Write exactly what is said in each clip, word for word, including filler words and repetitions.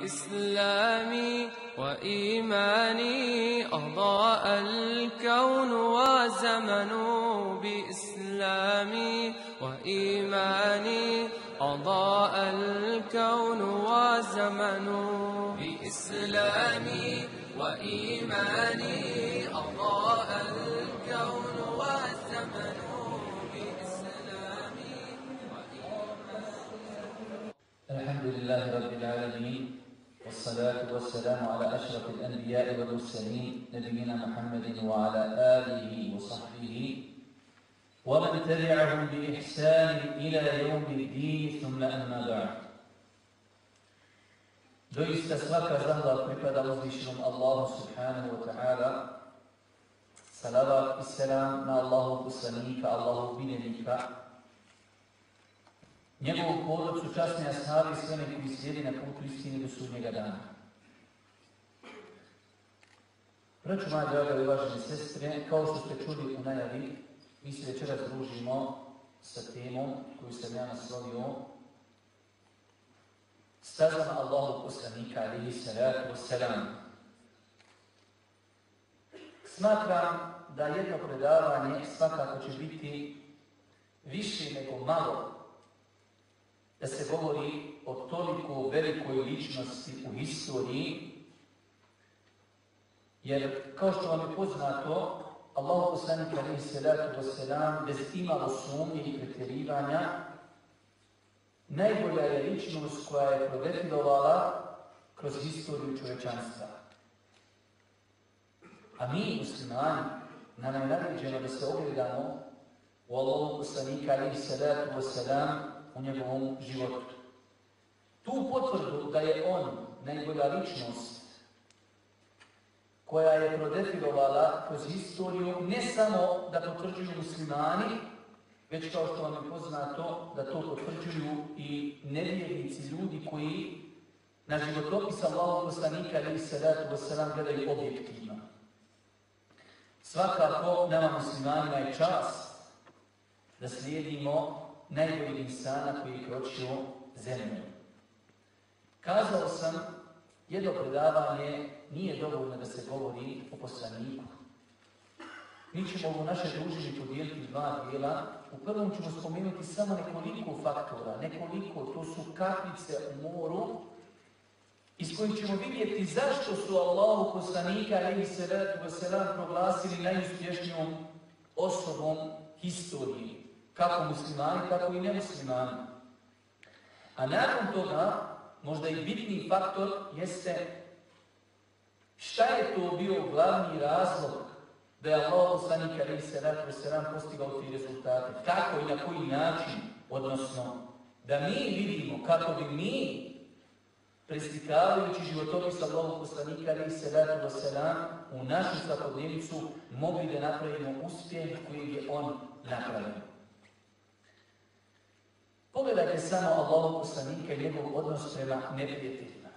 بإسلامي وإيماني أضاء الكون وزمن بإسلامي وإيماني أضاء الكون وزمن بإسلامي وإيماني أضاء الكون والزمن بإسلامي وإيماني. الحمد لله رب العالمين، والصلاة والسلام على أشرف الأنبياء والمرسلين نبينا محمد وعلى آله وصحبه ومن تبعهم بإحسان إلى يوم الدين، ثم أما بعد. Doista svaka zahvala pripada uzvišenom Allahu subhanahu wa ta'ala. Salavat i selam na Allahu poslanika, Allahu miljenika, njegovu porodcu, časne ashabi i sve one koji slijedi na putu istine do sudnjega dana. Braćo moja draga i uvažene sestre, kao što ste čuli u najavi, mi se večeras družimo sa temom koju sam ja naslovio stazama Allahu poslanika alejhi salatu wassalam. Smatram da jedno predavanje svakako će biti više nego malo da se govori o toliko velikoj ličnosti u historiji, jer kao što vam je poznato, Allahu poslanik alejhi salatu wassalam bez imalo sumnje i pretjerivanja najbolja je ličnost koja je prodefilovala kroz historiju čovječanstva. A mi, muslimani, nam je naređeno da se ogledamo u Allahu poslanika alejhi salatu wassalam u njegovom životu. Tu potvrdu da je on najbolja ličnost koja je prodefilovala kroz historiju, ne samo da potvrđuju muslimani, već kao što vam je poznato da to potvrđuju i nevjernici, ljudi koji na životopis Allahu poslanika alejhi salatu wassalam gledaju objektivno. Svakako nama muslimanima je čast da slijedimo najboljeg insana koji je kročio zemljom. Kazao sam, jedno predavanje nije dovoljno da se govori o poslaniku. Mi ćemo ovo naše druženje podijeliti dva dijela. U prvom ćemo spomenuti samo nekoliko faktora, nekoliko, to su kapljice u moru, iz kojih ćemo vidjeti zašto su Allahu poslanika alejhi salatu vesselam proglasili najuspješnijom osobom historije, kako muslimani, tako i nemuslimani. A nakon toga, možda i bitni faktor jeste šta je to bio glavni razlog da je Allah poslanik alejhi salatu vesselam postigao ti rezultate. Kako i na koji način, odnosno da mi vidimo kako bi mi, preslikavajući životopis Allahog poslanika alejhi salatu vesselam u našu svakodnevnicu, mogli da napravimo uspjeh koji je on napravio. Pogledajte samo Allahog poslanika i njegov odnos prema neprijateljima.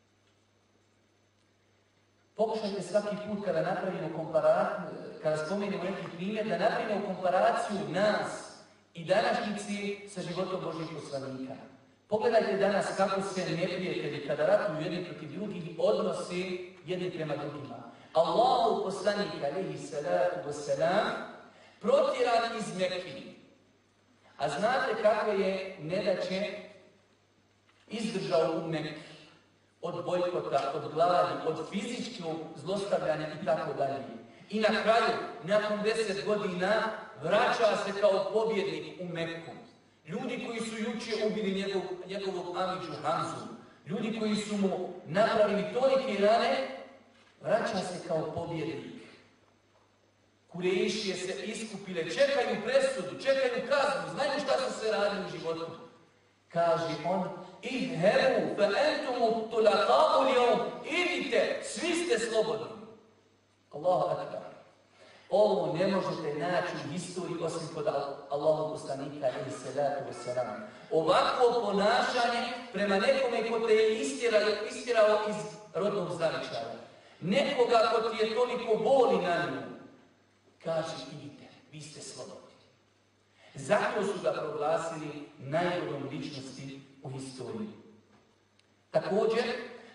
Pokušajte svaki put kada napravimo komparaciju, kada spomenemo neki primjer, da napravimo komparaciju nas i današnjici sa životom Božjih poslanika. Pogledajte danas kako se neprijatelji, kada ratuju jedni protiv drugih, odnosi jedni prema drugima. Allahu poslanik alejhi salatu vesselam protjeran iz Mekke. A znate kako je nedaće izdržao u Mekke? Od bojkota, od gladi, od fizičkog zlostavljanja i tako dalje. I na kraju, nakon deset godina, vraća se kao pobjednik u Mekku. Ljudi koji su juče ubili njegov, njegovog amiđu Hamzu, ljudi koji su mu napravili tolike rane, vraća se kao pobjednik. Kurejšije se iskupile, čekaju presudu, čekaju kaznu, znaju šta su se radili u životu. Kaže on, idhebu fa entumu tulaqa'u l-yawm, idite, svi ste slobodni. Allahu akbar. Ovo ne možete naći u historiji osim kod Allahog poslanika alejhi salatu vesselam. Ovakvo ponašanje prema nekome ko te je istirao, istirao iz rodnog zavičaja. Nekoga ko ti je toliko boli na nju. Kaže, idite, vi ste slobodni. Zato su ga proglasili najboljom ličnosti u historiji. Također,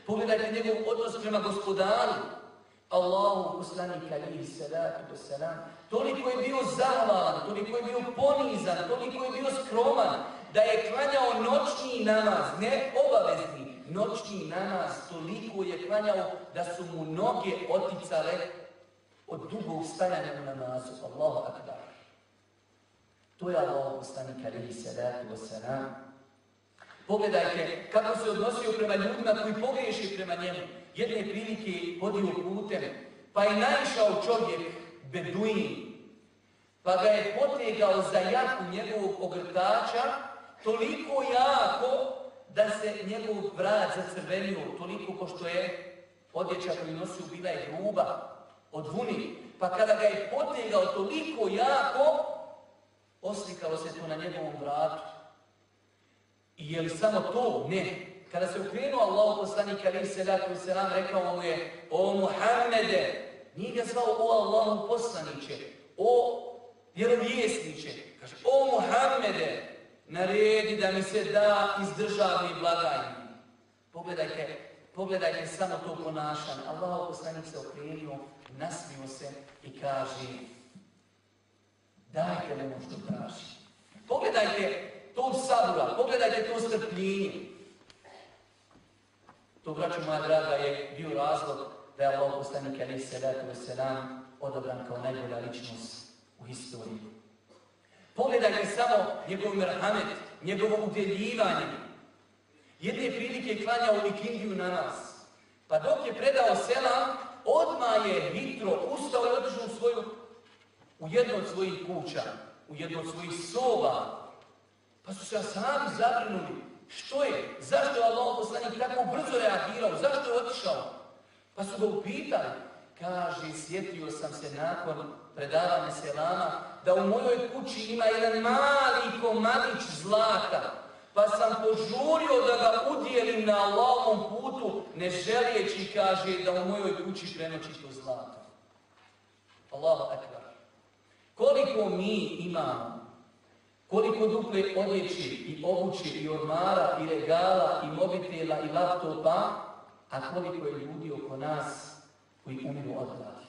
Pogledajte njegov odnos prema gospodaru. Allahu poslanik alihi salatu wassalam. Toliko je bio zahvalan, toliko je bio ponizan, toliko je bio skroman, da je klanjao noćni namaz, ne obavezni, noćni namaz, toliko je klanjao da su mu noge oticale od dugog stajanja u namazu. Allahu akbar. To je Allahu poslanik alihi salatu wassalam. Pogledajte kako se odnosio prema ljudima koji pogriješi prema njemu. Jedne prilike hodio putem, pa je naišao čovjek, beduin, pa ga je potegao za jaku njegovog ogrtača, toliko jako da se njegov vrat zacrvenio, toliko ko što je odjeća koju nosio bila je gruba, od vuni. Pa kada ga je potegao toliko jako, oslikalo se to na njegovom vratu. I je li samo to? Ne. Kada se okrenuo Allahu poslanik alejhi selatu vesselam, rekao mu je: o Muhammede, nije ga zvao o Allahu poslaniće, o vjerovjesniče. Kaže: o Muhammede, naredi da mi se da iz državnih blagajni. Pogledajte, pogledajte samo to ponašanje. Allahu poslanik se okrenuo, nasmio se i kaže: dajte mu što traži. Pogledajte tog sabura, pogledajte to strpljenje. To, braćo moja draga, je bio razlog da je Allah poslanik alejhi selatu vesselam odabran kao najbolja ličnost u historiji. Pogledajte samo njegov merhamet, njegovo udjeljivanje. Jedne prilike je klanjao ikindiju na nas. Pa dok je predao selam, odmah je hitro ustao i otišao u svoju, u jednu od svojih kuća, u jednu od svojih soba. Pa su se ashabi zabrinuli. Što je? Zašto je Allah poslanik tako brzo reagirao? Zašto je otišao? Pa su ga upitali. Kaže: sjetio sam se nakon predavanja selama da u mojoj kući ima jedan mali komadić zlata. Pa sam požurio da ga udjelim na Allahovom putu, ne želijeći, kaže, da u mojoj kući prenoći to zlato. Allahu akbar. Koliko mi imamo, koliko duple odjeći i obući i ormara i regala i mobitela i laptopa, a koliko je ljudi oko nas koji umiru od gladi.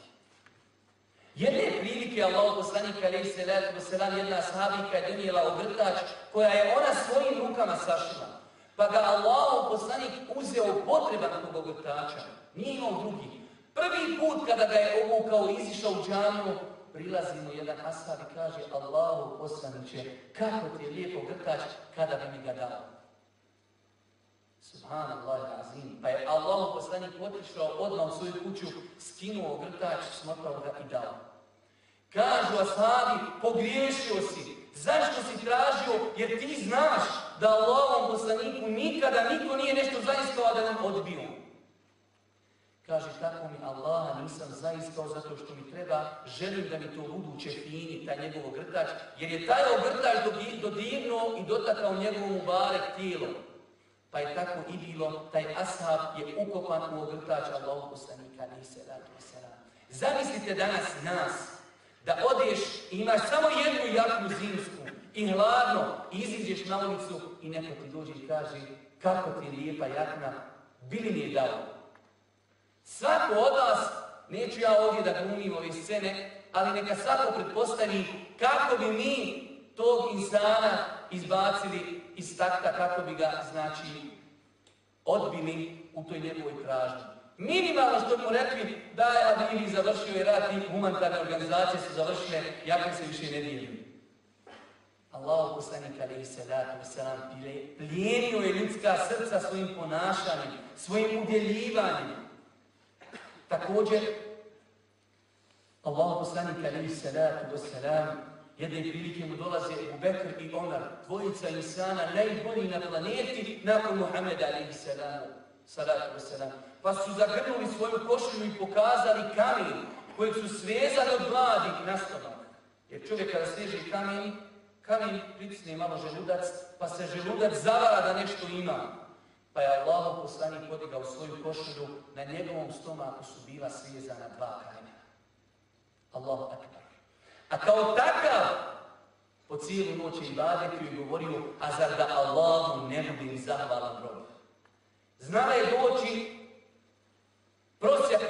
Jedne prilike Allahu poslanik alejhi selatu vesselam, jedna ashabika je donijela ogrtač koja je ona svojim rukama sašila. Pa ga Allahu poslanik uzeo potreban tog ogrtača. Nije imao drugi. Prvi put kada ga je obukao i izišao u džamiju, prilazi mu jedan ashab i kaže: Allahu poslaniče, kako ti je lijepo grtač, kada bi mi ga dao? Subhanallah azim. Pa je Allahu poslanik otišao odmah u svoju kuću, skinuo grtač, smotao ga i dao. Kažu ashabi: pogriješio si. Zašto si tražio? Jer ti znaš da Allahom poslaniku nikada niko nije nešto zaiskao da nam odbio. Kaže: tako mi Allaha nisam zaiskao zato što mi treba, želim da mi to buduće fini, taj njegov ogrtač, jer je taj ogrtač dodirnuo i dotakao njegovom mubarek tijelo. Pa je tako i bilo, taj ashab je ukopan u ogrtač Allahu poslanika alejhi selatu vesselam. Zamislite danas nas, da odeš i imaš samo jednu jaknu zimsku i hladno, i iziđeš na ulicu i neko ti dođe i kaže: kako ti je lijepa jakna, bili mi je dao. Svako od vas, neću ja ovdje da glumim ove scene, ali neka svako pretpostavi kako bi mi tog insana izbacili iz takta, kako bi ga, znači, odbili u toj njegovoj tražnji. Minimalno što mu rekli: da je Adili završio i rad i humanitarne organizacije su završile, jako se više ne dijelim. Allahu poslanik alejhi selatu vesselam plijenio je ljudska srca svojim ponašanjem, svojim udjeljivanjem. Također, Allahu poslanik alejhi salatu vesselam, jedne prilike mu dolaze Ebu Bekr i Omar, dvojica insana najbolji na planeti nakon Muhameda alejhi salatu vesselam. Pa su zagrnuli svoju košulju i pokazali kamen kojeg su svezali od gladi na stomak. Jer čovjek kada sveže kamen, kamen pritisne malo želudac, pa se želudac zavara da nešto ima. Pa je Allahov poslanik podigao svoju košulju, na njegovom stomaku su bila svezana dva kamena. Allahu akbar. A kao takav, po cijelu noć je ibadetu i govorio: a zar da Allahu ne budem zahvalan rob? Znala je doći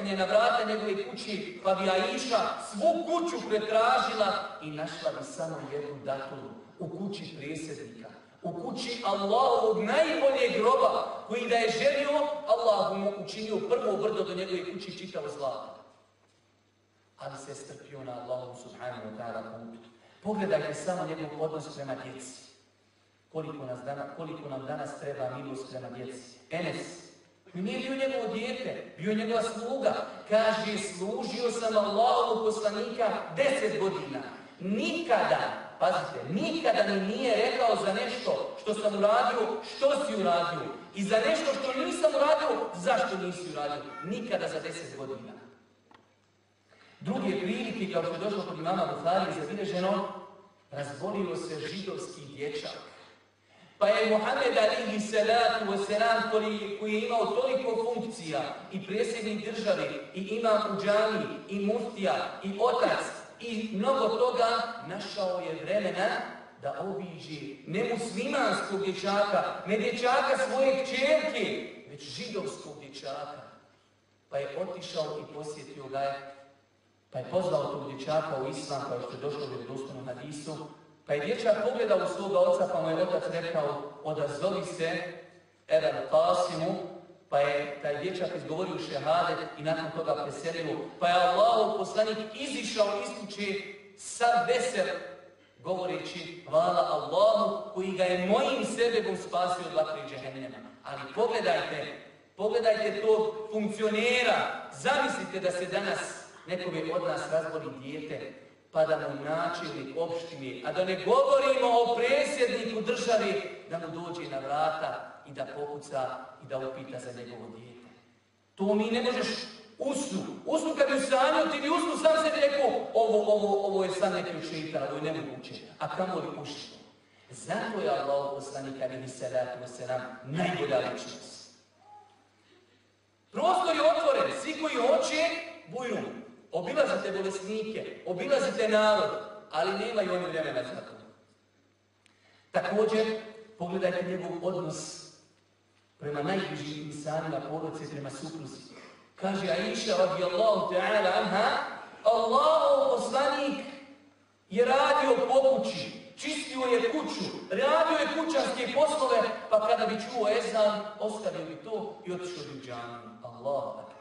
kucanje na vrata njegove kući, pa bi Aisha svu kuću pretražila i našla bi samo jednu datulu u kući prijesednika, u kući Allahovog najboljeg groba, koji da je želio, Allah mu učinio prvo brdo do njegove kući čitavo zlato. Ali se strpio na Allahom subhanahu wa ta'ala putu. Pogledajte samo njegov odnos prema djeci. Koliko, nas dana, koliko nam danas treba milost prema djeci. Enes, nije bio njegovo dijete, bio njegova sluga. Kaže, služio sam Allahovog poslanika deset godina. Nikada, pazite, nikada mi nije rekao za nešto što sam uradio, što si uradio. I za nešto što nisam uradio, zašto nisi uradio. Nikada za deset godina. Druge prilike, kao što je došlo kod imama Buharije zabilježeno, razbolio se židovski dječak. Pa je Muhammed alihi salatu wasalam, koji, koji je imao toliko funkcija, i predsjednik države, i imam u džami, i muftija, i otac, i mnogo toga, našao je vremena da obiđe ne muslimanskog dječaka, ne dječaka svoje kćerke, već židovskog dječaka. Pa je otišao i posjetio ga je, pa je pozvao tog dječaka u islam, kao što je došlo u vjerodostojnom hadisu. Pa je dječak pogledao u svoga oca, pa mu je otac rekao, odazovi se Ebel Qasimu, pa je taj dječak izgovorio šehadet i nakon toga preselio. Pa je Allahov poslanik izišao iz kuće sav vesel, govoreći hvala Allahu koji ga je mojim sebebom spasio od vatre džehennema. Ali pogledajte, pogledajte tog funkcionera, zamislite da se danas nekome od nas razboli dijete, pa da mu načelnik opštine, a da ne govorimo o predsjedniku države, da mu dođe na vrata i da pokuca i da upita za njegovo dijete. To mi ne možeš usnu. Usnu kad bi sanjao, ti bi usnu sam sebi rekao, ovo, ovo, ovo je san neki šeitan, ovo je nemoguće. A kamo li ušlo? Zato je Allah poslanik alihi salatu wasalam najbolja ličnost. Prostor je otvoren, svi koji hoće, bujru. Obilazite bolesnike, obilazite narod, ali nemaju oni vremena za to. Također, pogledajte njegov odnos prema najbližim insanima porodice, prema supruzi. Kaže Aisha radijallahu ta'ala anha, Allahov poslanik je radio po kući, čistio je kuću, radio je kućanske poslove, pa kada bi čuo ezan, ostavio bi to i otišao bi u džamiju. Allahu akbar.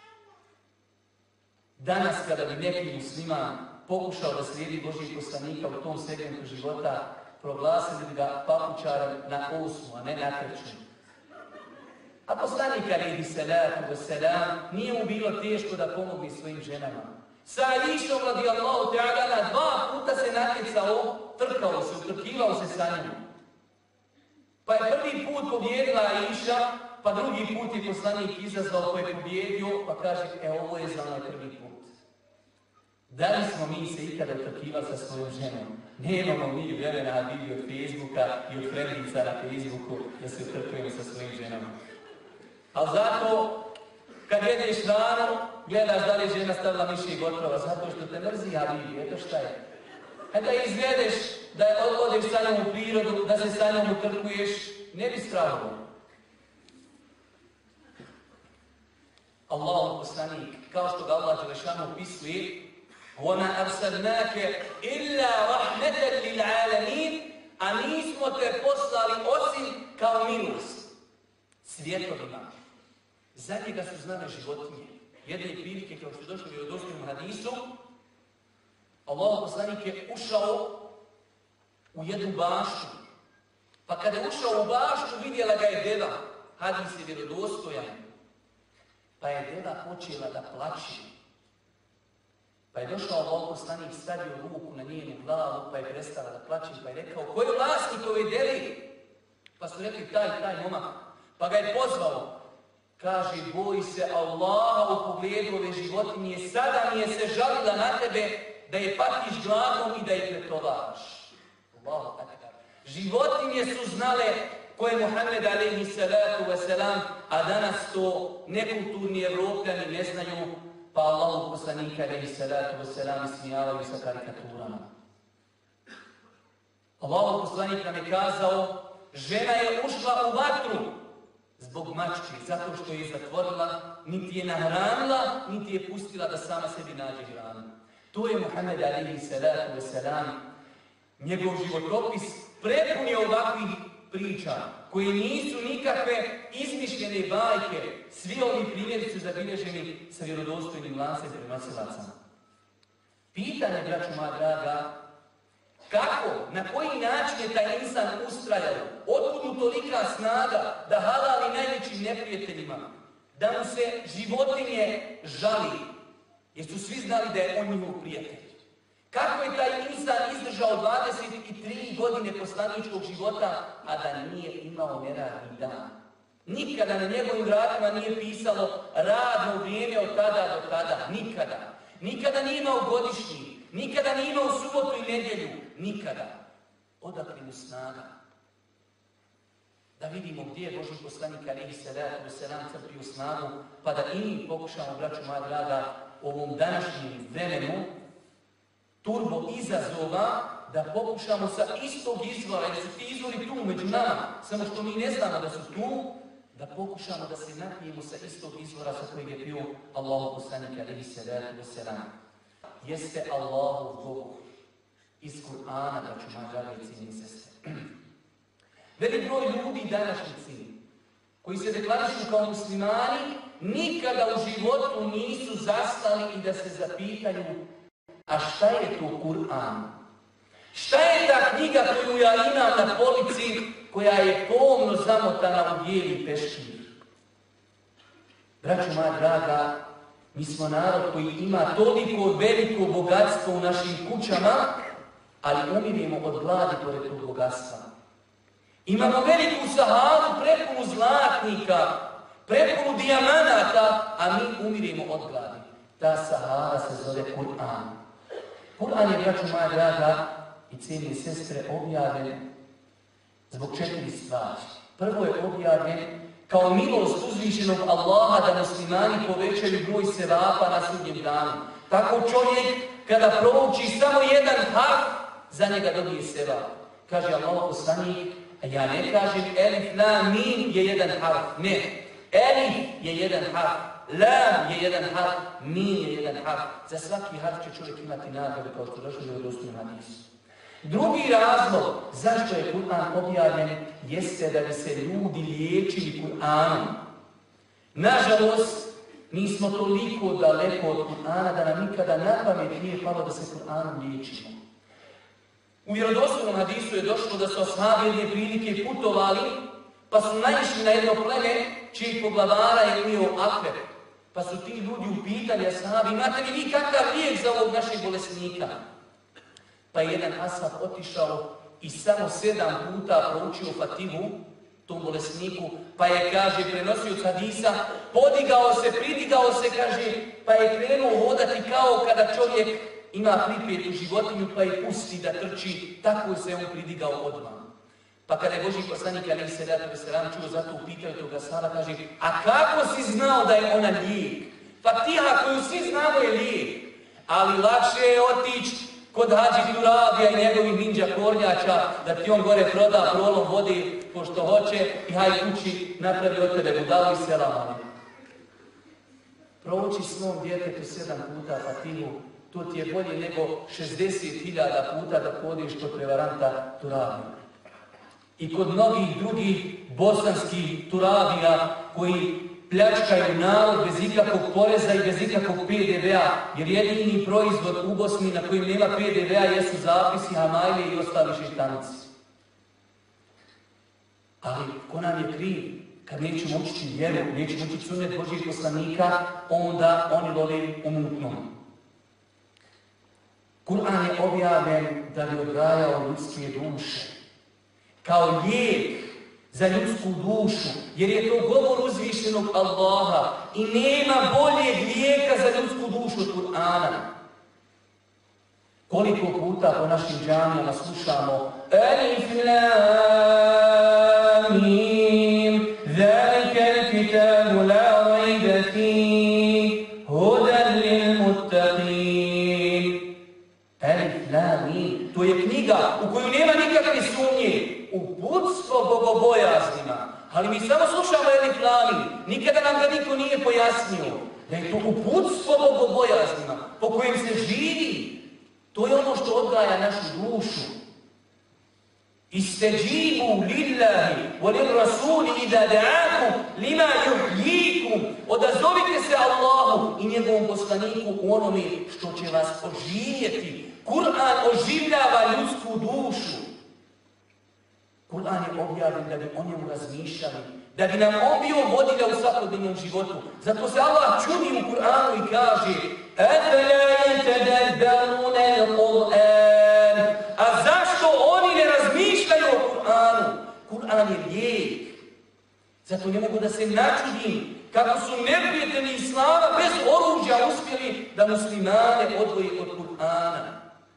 Danas kada bi neki musliman pokušao da slijedi Božijeg poslanika u tom segmentu života, proglasili bi ga papučarem na osmu, a ne na treću. A poslanik alihi salatu wassalam nije mu bilo teško da pomogne svojim ženama. Sa Aishom radijallahu ta'ala dva puta se natjecao, trkao se, utrkivao se sa njim. Pa je prvi put pobjedila Aisha, pa drugi put je poslanik izazvao koji je pobjedio, pa kaže, e ovo je za onaj prvi put. Da li smo mi se ikada utrkivali sa svojom ženom? Nemamo mi vremena vidi od Facebooka i od frendnica na Facebooku da se utrkujemo sa svojim ženama. Ali zato, kad jedeš hranu, gledaš da li je žena stavila mišlje gotovo, zato što te mrzi, a vidi, eto šta je. E da izvedeš, da odeš sa njom u prirodu, da se sa njom utrkuješ, ne bi strahao. Allahov poslanik, kao što ga Allah Đelešanu opisuje, وَمَا أَرْسَلْنَاكَ إِلَّا رَحْمَةً لِلْعَالَمِينَ, a nismo te poslali osim kao milost svijetovima. Za njega su znane životinje. Jedne prilike, kao što je došlo u vjerodostojnom hadisu, Allahov poslanik je ušao u jednu baštu. Pa kada je ušao u baštu, vidjela ga je deva. Hadis je vjerodostojan. Pa je deva počela da plače. Pa je došao Allahov poslanik, stavio ruku na njenu glavu, pa je prestala da plače, pa je rekao, ko je vlasnik ove devi? Pa su rekli, taj, taj momak. Pa ga je pozvao. Kaže, boj se Allaha u pogledu ove životinje, sada mi je se žalila na tebe da je patiš gladnom i da je pretovaraš. Allahu akbar. Životinje su znale ko je Muhammed alejhi salatu wasalam, a danas to nekulturni Evropljani ne znaju, pa Allahu poslanika alejhi salatu wasalam ismijavaju sa karikaturama. Allahu poslanik nam je kazao, žena je ušla u vatru, zbog mački, zato što je zatvorila, niti je nahranila, niti je pustila da sama sebi nađe hranu. To je Muhammed alejhi salatu vesselam. Njegov životopis prepun je ovakvih priča, koje nisu nikakve izmišljene bajke. Svi ovi primjeri su zabilježeni sa vjerodostojnim lancem prenosilaca. Pitanje, braćo moja draga, kako, na koji način je taj insan ustrajao, otkud mu tolika snaga da halali najvećim neprijateljima, da mu se životinje žali, jer su svi znali da je on njihov prijatelj. Kako je taj insan izdržao dvadeset tri godine poslaničkog života, a da nije imao neradni dan? Nikada na njegovim vratima nije pisalo radno vrijeme od tada do tada. Nikada. Nikada nije imao godišnji. Nikada nije imao subotu i nedjelju. Nikada. Odakle mu snaga? Da vidimo gdje je Božji poslanik alejhi salatu vesselam crpio snagu, pa da i mi pokušamo, braćo moja draga, u ovom današnjem vremenu turbo izazova, da pokušamo sa istog izvora, jer su ti izvori tu među nama, samo što mi ne znamo da su tu, da pokušamo da se napijemo sa istog izvora sa kojeg je pio Allahu poslanik alejhi salatu vesselam. Jeste Allahov govor iz Kur'ana, braćo moja draga i cijenjeni sestre. Velik broj ljudi današnjici koji se deklarišu kao muslimani nikada u životu nisu zastali i da se zapitaju: a šta je to Kur'an? Šta je ta knjiga koju ja imam na polici, koja je pomno zamotana u bijeli peškir? Braćo moja draga, mi smo narod koji ima toliko veliko bogatstvo u našim kućama, ali umiremo od gladi pored tog bogatstva. Imamo veliku sahavu prepunu zlatnika, prepunu dijamanata, a mi umiremo od gladi. Ta sahara se zove Kur'an. Kur'an je, braćo moja draga i cijenjene sestre, objavljen zbog četiri stvari. Prvo je objavljen kao milost uzvišenog Allaha da muslimani povećaju broj sevapa na sudnjem danu. Tako čovjek kada prouči samo jedan harf, za njega dobije sevap. Kaže Allah poslanik, a ja ne kažem elif, lam, mim je jedan harf. Ne, elif je jedan harf. Lam je jedan harf, min je jedan harf. Za svaki harf će čovjek imati nagradu, kao što došlo je u dostojnom hadisu. Drugi razlog zašto je Kur'an objavljen jeste da bi se ljudi liječili Kur'anom. Nažalost, mi smo toliko daleko od Kur'ana da nam nikada na pamet nije palo da se Kur'anom liječimo. U vjerodostojnom hadisu je došlo da su ashabi jedne prilike putovali, pa su naišli na jedno pleme čijeg poglavara je umio akrep. Pa su ti ljudi upitali ashabi: imate li vi kakav lijek za ovog našeg bolesnika? Pa je jedan ashab otišao i samo sedam puta proučio Fatihu tom bolesniku, pa je, kaže, prenosio hadisa, podigao se, pridigao se, kaže, pa je krenuo hodati kao kada čovjek ima pripijetu životinju pa je pusti da trči, tako se on pridigao odmah. Pa kada je Božji poslanik alejhi salatu vesselam čuo za to, upitao je toga ashaba, kaže: a kako si znao da je ona lijek? Fatiha koju svi znamo je lijek, ali lakše je otići kod Hadži Turabija i njegovih ninja kornjača, da ti on gore proda prolom vodi pošto hoće i haj kući napravi od tebe budalu i selam. Prouči svom djetetu sedam puta Fatihu, to ti je bolje nego šezdeset hiljada puta da podiš kod prevaranta Turabija. I kod mnogih drugih bosanskih Turabija koji pljačkaju narod bez ikakvog poreza i bez ikakvog P D V-a, jer jedini proizvod u Bosni na kojim nema P D V-a jesu zapisi, hamajlije i ostali šeštanici. Ali ko nam je kriv? Kad nećemo učiti vjeru, nećemo učiti sunnet Božjih poslanika, onda oni love u mutnom. Kur'an je objavljen da bi odgajao ljudske duše, kao lijek za ljudsku dušu, jer je to govor uzvišenog Allaha i nema boljeg lijeka za ljudsku dušu od Kur'ana. Koliko puta po našim džamijama slušamo Alif lam mim, zalikal kitabu la rajba fih, hudan lil muttaqin. Alif lam mim, to je knjiga u koju nema nikakve sumnje, uputstvo bogobojaznima. Ali mi samo slušamo Alif poplavili. Nikada nam ga niko nije pojasnio. Da je to uputstvo bogobojaznima po kojem se živi. To je ono što odgaja našu dušu. Isteđibu lillahi wa lirrasuli idha da'akum lima yuhyikum. Odazovite se Allahu i njegovom poslaniku u onome što će vas oživjeti. Kur'an oživljava ljudsku dušu. Kur'an je objavljen da bi o njemu razmišljali, da bi nam on bio vodilja u svakodnevnom životu. Zato se Allah čudi u Kur'anu i kaže أَفَلَا يَتَدَبَّرُونَ الْقُرْآنَ. A zašto oni ne razmišljaju o Kur'anu? Kur'an je lijek. Zato ne mogu da se načudim kako su neprijatelji Islama bez oružja uspjeli da muslimane odvoje od Kur'ana.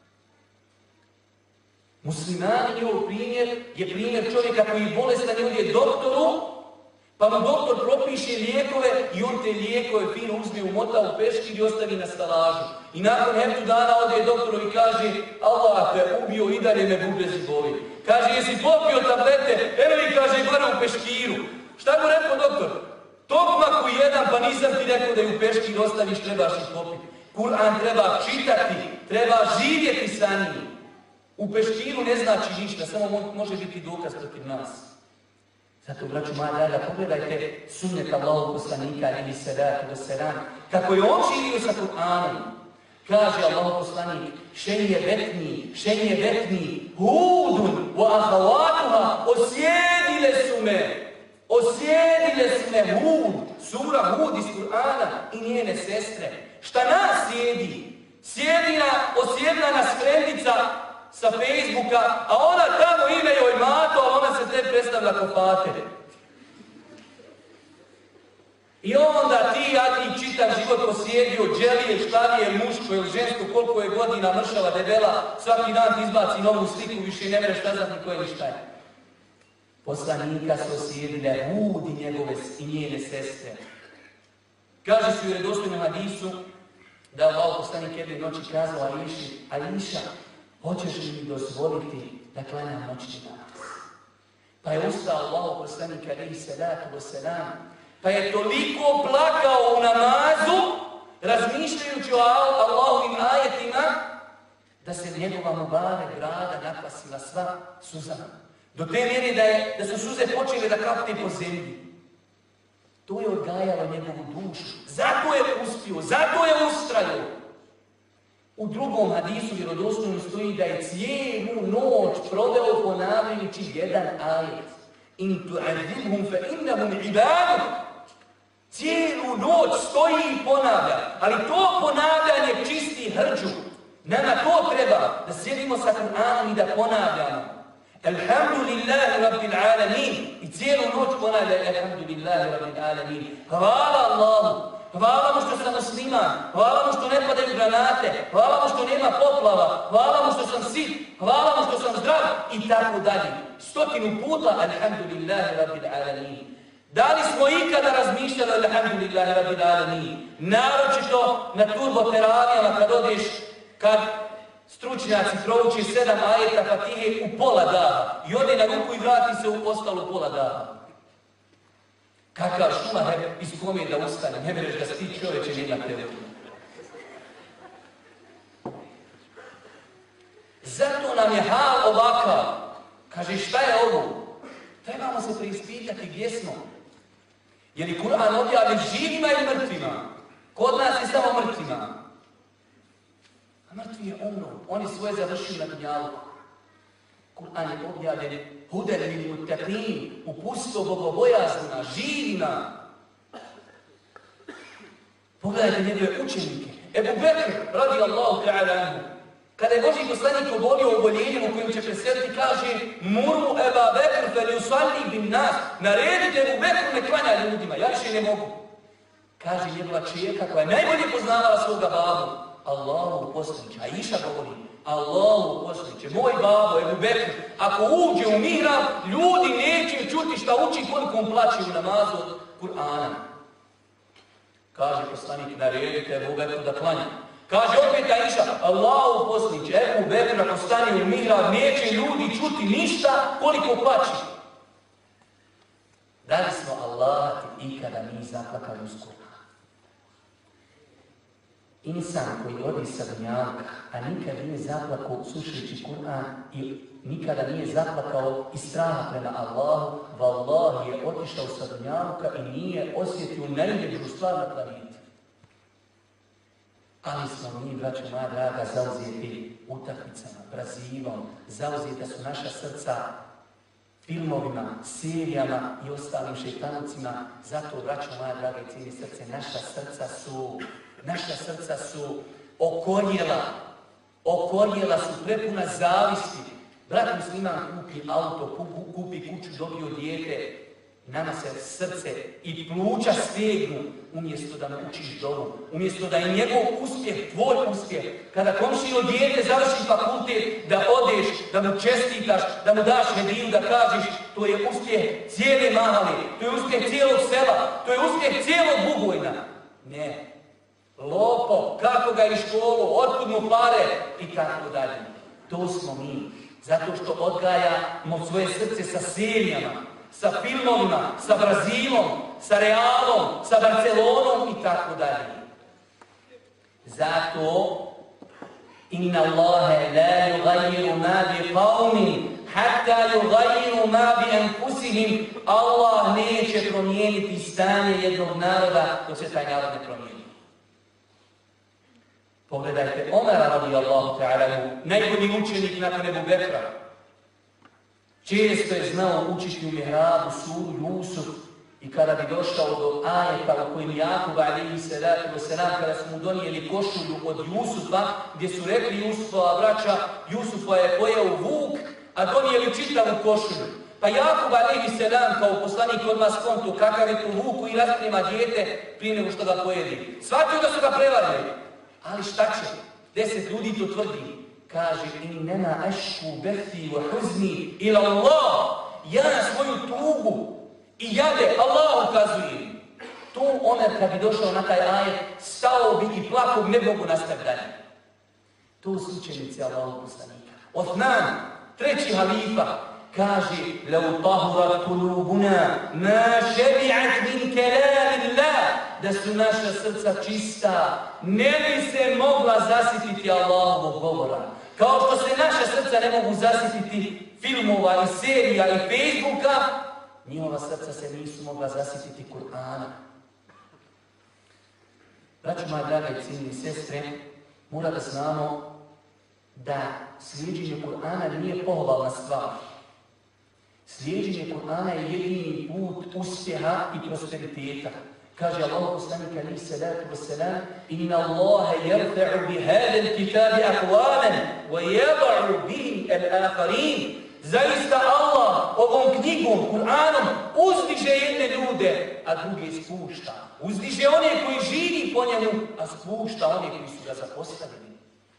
Muslimani, njihov primjer, je primjer čovjeka koji je bolestan i ode doktoru, pa mu doktor propiše lijekove i on te lijekove fino uzme, umota u peškir i ostavi na stalažu. I nakon heftu dana ode doktoru i kaže Allah te ubio i dalje me bubrezi boli. Kaže jesi popio tablete, evo i kaže gore u peškiru. Šta mu rekao doktor? Tokmaku jedan, pa nisam ti rekao da ju u peškir ostaviš, trebaš ih popiti. Kur'an treba čitati, treba živjeti sa njim. U peškiru ne znači ništa, samo može biti dokaz protiv nas. Zato, braću moja draga, pogledajte sunnet Allahu poslanika, alejhi salatu vesselam, kako je on živio sa Kur'anom. Kaže Allahu poslanik, šenje betni, šenje betni, hudun, wa ahawatuha, osjedile su me, osjedile su me Hud, sura Hud iz Kur'ana i njene sestre. Šta nas sjedi? Sjedi na, osjedna nas frendica sa Facebooka, a ona tamo ime joj Mato, a ona se te predstavlja kao Fater. I onda ti, ja ti čitav život posjedio, dželije, štarije, muško ili žensko, koliko je godina mršava, debela, svaki dan ti izbaci novu sliku, više ne mereš šta znam ni koje ni šta je. Poslanika su osjedile Hud i njegove i njene sestre. Kaže su u redostojnom hadisu da je Allah poslanik jedne noći kazao Aiši, Aiša, hoćeš li mi dozvoliti da klanjam noćni namaz? Pa je ustao Allah poslanik alejhi salatu vesselam, pa je toliko plakao u namazu, razmišljajući o Allahovim ajetima, da se njegova mubare brada napasila sva suzama. Do te mjere da, je, da su suze počele da kapne po zemlji. To je odgajalo njegovu dušu. Zato je uspio, zato je ustrajao. U drugom hadisu vjerodostojno stoji da je cijelu noć proveo ponavljajući jedan ajet. In tu'adzibhum fa innahum ibaduk. Cijelu noć stoji i ponavlja. Ali to ponavljanje čisti hrđu. Nama to treba, da sjedimo sa Kur'anom i da ponavljamo. Alhamdulillahi rabbil alamin. I cijelu noć ponavlja Alhamdulillahi rabbil alamin. Hvala Allahu. Hvala mu što sam musliman, hvala mu što ne padaju granate, hvala mu što nema poplava, hvala mu što sam sit, hvala mu što sam zdrav i tako dalje. Stotinu puta Alhamdulillahi rabbil alamin. Da li smo ikada razmišljali Alhamdulillahi rabbil alamin? Naročito na turboteravijama kad odeš, kad stručnjaci prouči sedam ajeta Fatihe u pola daha i ode na ruku i vrati se u ostalu pola daha. Kakav Šumaher iz kome da ustane, ne vereš da si ti čovječe nema tebe. Zato nam je hal ovakav. Kaže, šta je ovo? Trebamo se preispitati gdje smo. Je li Kur'an objavljen živima ili mrtvima? Kod nas je samo mrtvima. A mrtvi je umro. Oni svoje završili na dunjalu. Kur'an je objavljen huden lil muttaqin, upustvo bogobojaznima, živima. Pogledajte njegove učenike. Ebu Bekr, radi Allahu ta'ala anhu, kada je Božji poslanik obolio oboljenjem u kojem će preseliti, kaže Muru Eba Bekr fel yusalli bin nas, naredite Ebu Bekru ne klanja ljudima, ja više ne mogu. Kaže njegova čerka koja je najbolje poznavala svoga babu, Allahu poslaniče, a Iša govori, Allahu poslaniče, moj babo Ebu Bekr, ako uđe u mihrab, ljudi neće čuti šta uči koliko on plaće u namazu od Kur'ana. Kaže poslanik, naredite Ebu Bekru da klanja. Kaže opet Aisha, Allahu poslaniče, Ebu Bekr ako stane u mihrab, neće ljudi čuti ništa koliko plaće. Da li smo Allah i zaplakali uz Kur'an. Insan koji odi sa dunjalka, a nikad nije zaplakao slušajući Kur'an i nikada nije zaplakao iz straha prema Allahu, vallahi je otišao sa dunjalka i nije osjetio najljepšu stvar na planeti. Ali smo mi, braćo moja draga, zauzeti utakmicama, Brazilom, zauzeta su naša srca filmovima, serijama i ostalim šejtanucima. Zato, braćo moja draga i cijeli srce, naša srca su, naša srca su okorjela, okorjela su prepuna zavisti. Brat musliman kupi auto, kupi kuću, dobio dijete, nama se srce i pluća stegnu umjesto da mu učiš dovu, umjesto da je njegov uspjeh, tvoj uspjeh. Kada komšino dijete završi fakultet, da odeš, da mu čestitaš, da mu daš hediju, da kažeš to je uspjeh cijele Mahale, to je uspjeh cijelog sela, to je uspjeh cijelog Bugojna. Ne. Lopo, kako ga iz školu, otkud mu pare i tako dalje. To smo mi. Zato što odgajamo svoje srce sa serijama, sa filmovima, sa Brazilom, sa Realom, sa Barcelonom i tako dalje. Zato inna Allahe la yugayyiru ma bi qawmin hatta yugayyiru ma bi anfusihim. Allah neće promijeniti stanje jednog naroda dok se taj narod ne promijeni. Pogledajte Omara radijallahu ta'ala, najbolji učenik nakon Ebu Bekra. Često je znao učiti u mihrabu suru Jusuf i kada bi došao do ajeta u kojem Jakub alejhi salatu vesselam, kada su mu donijeli košulju od Jusufa, gdje su rekli Jusufova braća, Jusufa je pojeo vuk, a donijeli čitavu košulju. Pa Jakub alejhi selam kao poslanik odmah skonto kakav je to vuku i rasprema dijete prije nego što ga pojedi. Shvatio da su ga prevarili. Ali šta će? Deset ljudi to tvrdi. Kaže, innena ašku bethi wa huzni ila Allah. Ja svoju tugu i jade Allah ukazujem. Tu Omer kad bi došao na taj ajet, stao bi i plakao, ne mogu nastaviti dalje. To su učenici Allahov poslanika. Osman, treći halifa, kaže, lau tahurat kulubuna, ma šebi'at min kelamillah. Da su naša srca čista, ne bi se mogla zasititi Allahovog govora. Kao što se naša srca ne mogu zasititi filmova i serija i Facebooka, njihova srca se nisu mogla zasititi Kur'ana. Braćo moja draga i cijenjeni sestre, mora da znamo da slijeđenje Kur'ana nije pohvalna stvar. Slijeđenje Kur'ana je jedini put uspjeha i prosperiteta. Kaže Allah poslanik alejhi salatu vesselam, inna Allaha yarfa'u bi hada al-kitabi aqwaman wa yad'u bihi al-akharin. Zaista Allah ovom knjigom, Kur'anom, uzdiže jedne ljude, a druge spušta. Uzdiže one koji živi po njemu, a spušta one koji su ga zapostavili.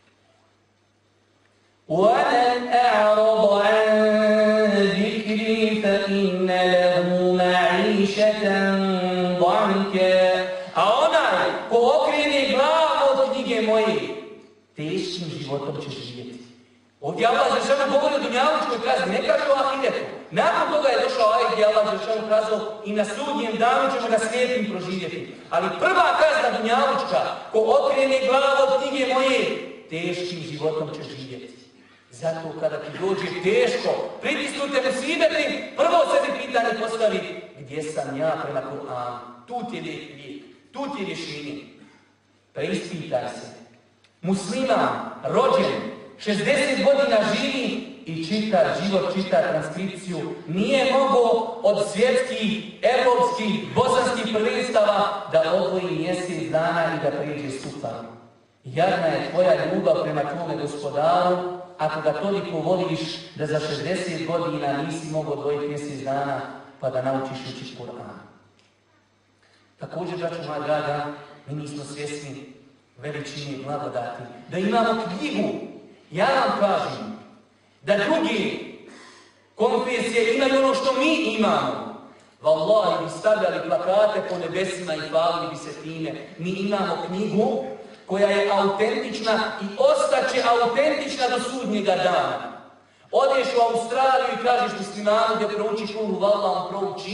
وَمَنْ أَعْرَضَ عَنْ ذِكْرِي فَإِنَّ لَهُ مَعِيشَةً ضَنْكًا. A onaj ko okrene glavu od knjige moje, teškim životom će živjeti. Ovdje Allah Đelešanu govori o dunjalučkoj kazni, ne kaže o ahiretu. Nakon toga je došao ajet gdje Allah Đelešanu kazao i na sudnjem danu ćemo ga slijepim proživjeti. Ali prva kazna dunjalučka, ko okrene glavu od knjige moje, teškim životom će živjeti. Zato kada ti dođe teško, pritisnute musibeti, prvo sebi pitanje postavi, gdje sam ja prema Kur'anu? Tu ti je lijek, tu ti je rješenje. Preispitaj se. Musliman, rođen, šezdeset godina živi i čita život, čita transkripciju, nije mogao od svjetskih, evropskih, bosanskih prvenstava da odvoji mjesec dana i da prijeđe sutra. Jadna je tvoja ljubav prema tvome gospodaru, ako ga toliko voliš da za šezdeset godina nisi mogao odvojiti mjesec dana pa da naučiš učiti Kur'an. Također, braćo moja draga, mi nismo svjesni veličine i blagodati. Da imamo knjigu, ja vam kažem, da drugi konfesije imaju ono što mi imamo. Wallahi bi stavljali plakate po nebesima i hvalili bi se time. Mi imamo knjigu koja je autentična i ostaće autentična do sudnjega dana. Odeš u Australiju i kažeš muslimanu da prouči kulu vallah, on prouči,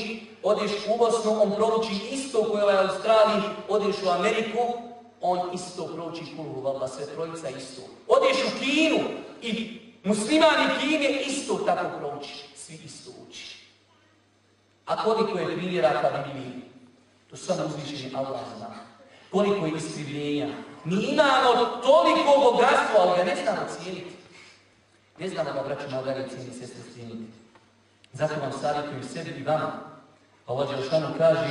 Odeš u Bosnu, on prouči isto koje je u Australiji, odeš u Ameriku, on isto prouči kulu vallah, sve trojica isto. Odeš u Kinu i muslimani Kine isto tako prouči, svi isto uči. A koliko je primjeraka Bibliji? To samo uzvišeni Allah zna. Koliko je iskrivljenja. Mi imamo toliko bogatstva, ali ga ne znamo cijeniti. Ne znamo ga, braću na odanje cijeni sestre cijeniti. Zato vam savjetujem sebi i vama. Allah Đelšanu kaže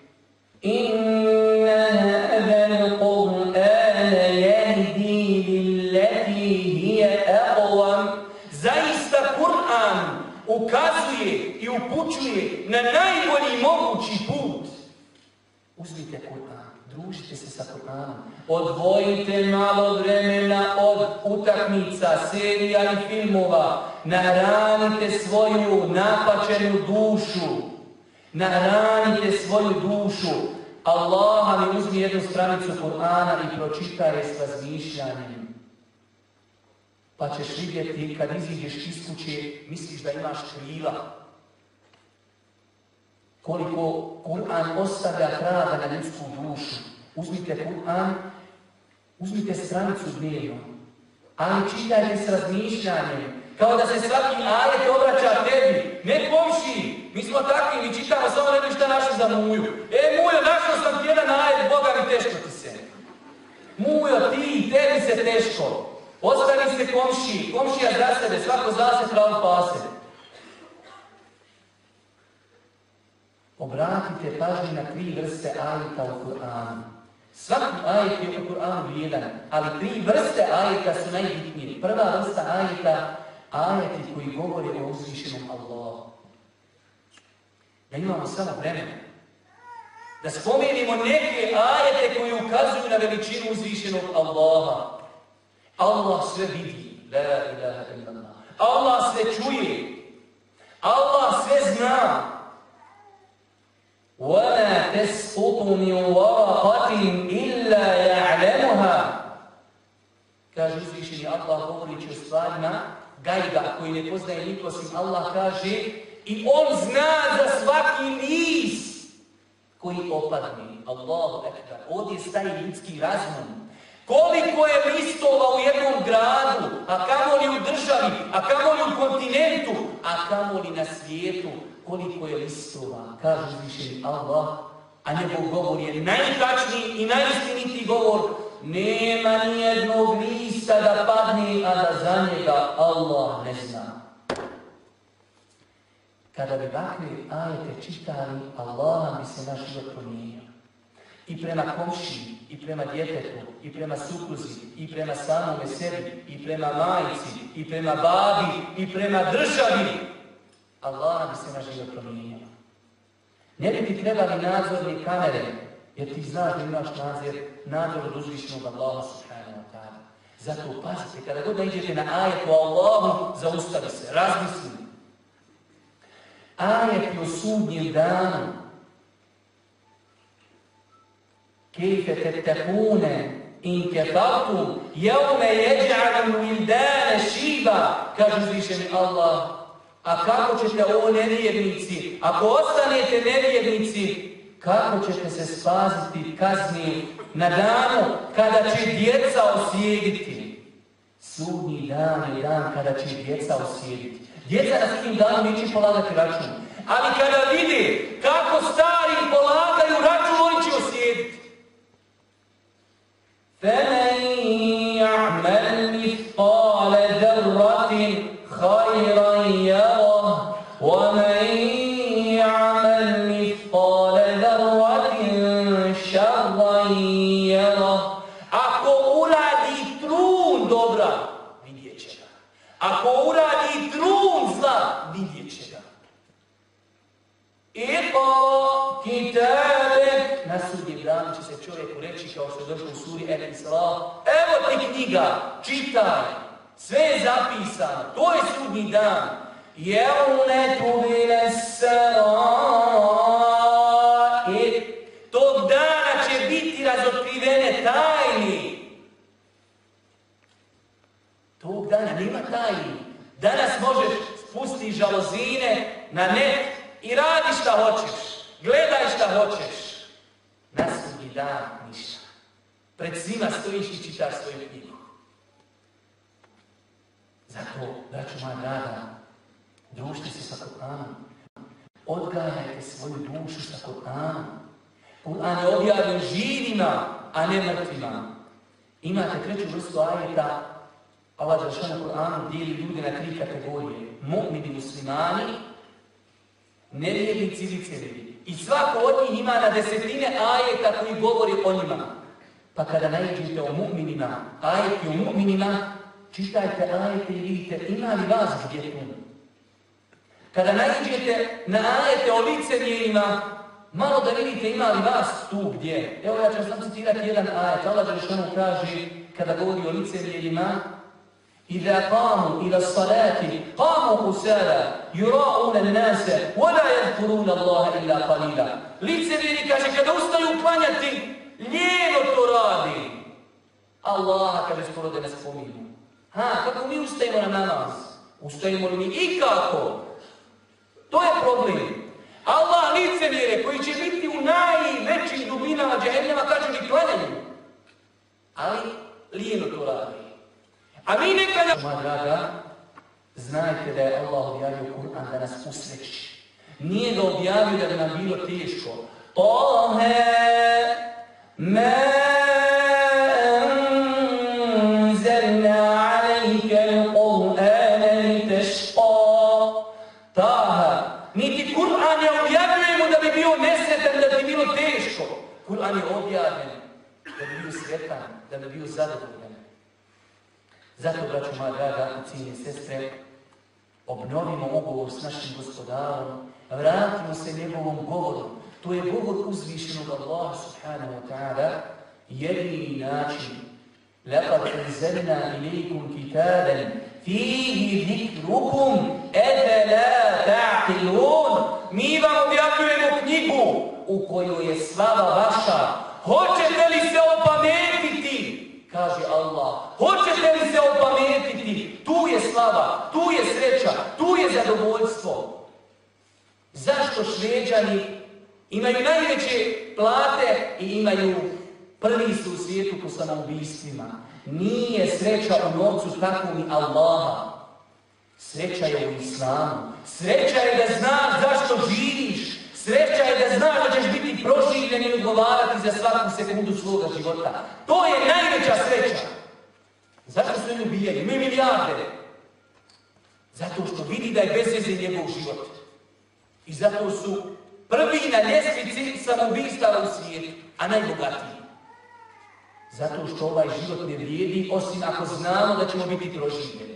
Inna hadal Qur'ana yahdi lillati hiya aqwam. Zaista Kur'an ukazuje i upućuje na najbolji mogući put. Uzmite Kur'an, družite se sa Kur'anom, odvojite malo vremena od utakmica, serija i filmova, nahranite svoju napačenu dušu, nahranite svoju dušu. Allah mi uzmi jednu stranicu Kur'ana i pročitaj je s razmišljanjem. Pa ćeš vidjeti kad iziđeš iz kuće, misliš da imaš krila. Koliko Kur'an ostavlja traga na ljudsku dušu. Uzmite Kur'an, uzmite stranicu dnevno, ali čitajte s razmišljanjem. Kao da se svaki ajet obraća tebi, ne komši. Mi smo takvi, mi čitamo samo ne bi šta našli za Muju. E Mujo, našao sam ti jedan ajet, Boga mi teško ti se. Mujo, ti, tebi se teško. Ostani se komši, komšija za sebe, svako za se pravo pase. Obratite pažnju na tri vrste ajeta u Kur'anu. Svaki ajet je u Kur'anu vrijedan, ali tri vrste ajeta su najbitnije. Prva vrsta ajeta, ajeti koji govore o uzvišenom Allahu. Da imamo samo vremena. Da spomenimo neke ajete koji ukazuju na veličinu uzvišenog Allaha. Allah sve vidi. La ilaha illallah. Allah sve čuje. Allah sve zna. وَلَا تَسْقُطُ مِنْ وَرَقَةٍ إِلَّا يَعْلَمُهَا. Kaže uzvišeni Allah govorići o stvarima gajba koji ne poznaje niko osim Allah kaže i on zna za svaki list koji opadne. Allahu ekber. Ovdje staje ljudski razum. Koliko je listova u jednom gradu, a kamoli u državi, a kamoli u kontinentu, a kamoli na svijetu. Koliko je listova, kaže uzvišeni Allah, a njegov govor je najtačniji i najistinitiji govor. Nema nijednog lista da padne, a da za njega Allah ne zna. Kada bi ovakve ajete čitali, Allah bi se naš život promijenio. I prema komšiji, i prema djetetu, i prema supruzi, i prema samome sebi, i prema majici, i prema babi, i prema državi. Allah bi se naš život promijenio. Ne bi ti trebali nadzorni kamere, jer ti znaš da imaš nadzor, nadzor od uzvišenog Allaha subhanahu wa ta'ala. Zato pazite, kada god da iđete na ajet o Allahu, zaustavi se, razmisli. Ajet o sudnjem danu. Kejfe tettekune in kefartum, jevme jeđa'alu wildane šiba, kaže uzvišeni Allah. A kako ćete ovo nevjernici, ako ostanete nevjernici, kako ćete se spasiti kazni na danu kada će djeca osjediti? Sudnji dan je dan kada će djeca osjediti. Djeca na sudnjim danu neće polagati račun. Ali kada vide kako stari polagaju račun, oni će osjediti. فَمَنْ يَعْمَلْ مِثْقَالَ ذَرَّةٍ خَيْرًا يَرَهُ وَمَنْ يَعْمَلْ مِثْقَالَ ذَرَّةٍ شَرًّا يَرَهُ. Ako uradi trun dobra, vidjet će ga. Ako uradi trun zla, vidjet će ga. Iqra kitabek. Na sudnjem danu će se čovjeku reći, kao što je došlo u suri El-Isra, evo ti knjiga, čitaj. Sve je zapisano. To je sudnji dan. Jevne tubile sarair. Tog dana će biti razotkrivene tajni. Tog dana nema tajni. Danas možeš spustiti žalozine na net i radi šta hoćeš. Gledaj šta hoćeš. Na sudnji dan ništa. Pred svima stojiš i čitaš svoju knjigu. Zato, braćo moja draga, družite se sa Kur'anom. Odgajajte svoju dušu sa Kur'anom. Kur'an je objavljen živima, a ne mrtvima. Imate treću vrstu ajeta, Allah Đelešanu Kur'anu dijeli ljude na tri kategorije. Mu'mini muslimani, nevjernici i licemjeri. I svako od njih ima na desetine ajeta koji govori o njima. Pa kada naiđete o mu'minima, ajeti o mu'minima, čitajte ajete i vidite ima li vas gdje tu. Kada naiđete na ajete o licemjerima, malo da vidite ima li vas tu gdje. Evo ja ću sam citirati jedan ajet. Allah Đelešanu kaže kada govori o licemjerima: إذا قاموا إلى الصلاة قاموا كسالى يراءون الناس ولا يذكرون الله إلا قليلا. Licemjeri kaže kada ustaju klanjati, lijeno to radi. Allaha kaže skoro da ne spominju. Ha, kako mi ustajemo na namaz? Ustajemo li mi ikako? To je problem. Allah licemjere koji će biti u najvećim dubinama džehennema kaže ni klanjaju. Ali lijeno to radi. A mi nekada... Moja draga, znajte da je Allah objavio Kur'an da nas usreći. Nije ga objavio da bi nam bilo teško. Tahe, ma anzalna alejke l-Qur'ana li tešqa. Taha, niti Kur'an je objavljujemo da bi bio nesretan, da bi bilo teško. Kur'an je objavljen da bi bio sretan, da bi bio zadovoljan. Zato, braćo moja draga i cijene sestre, obnovimo ugovor s našim gospodarom, vratimo se njegovom govoru. To je govor uzvišenog Allaha subhanahu wa ta'ala, jedini način. لَقَدْ أَنزَلْنَا إِلَيْكُمْ كِتَابًا فِيهِ ذِكْرُكُمْ أَفَلَا تَعْقِلُونَ. Mi vam objavljujemo knjigu u kojoj je slava vaša. Hoćete li se opametiti? Kaže Allah, hoćete li se opametiti? Tu je slava, tu je sreća, tu je zadovoljstvo. Zašto Šveđani imaju najveće plate i imaju prvi su u svijetu po samoubistvima? Nije sreća u novcu tako ni Allaha. Sreća je u islamu. Sreća je da znaš zašto živiš. Sreća je da znaš da ćeš biti proživljen i odgovarati za svaku sekundu svoga života. To je najveća sreća. Zašto su oni ubijeni? Imaju milijarde. Zato što vidi da je bez veze njegov život. I zato su prvi na ljestvici samoubistava u svijetu, a najbogatiji. Zato što ovaj život ne vrijedi, osim ako znamo da ćemo biti proživljeni.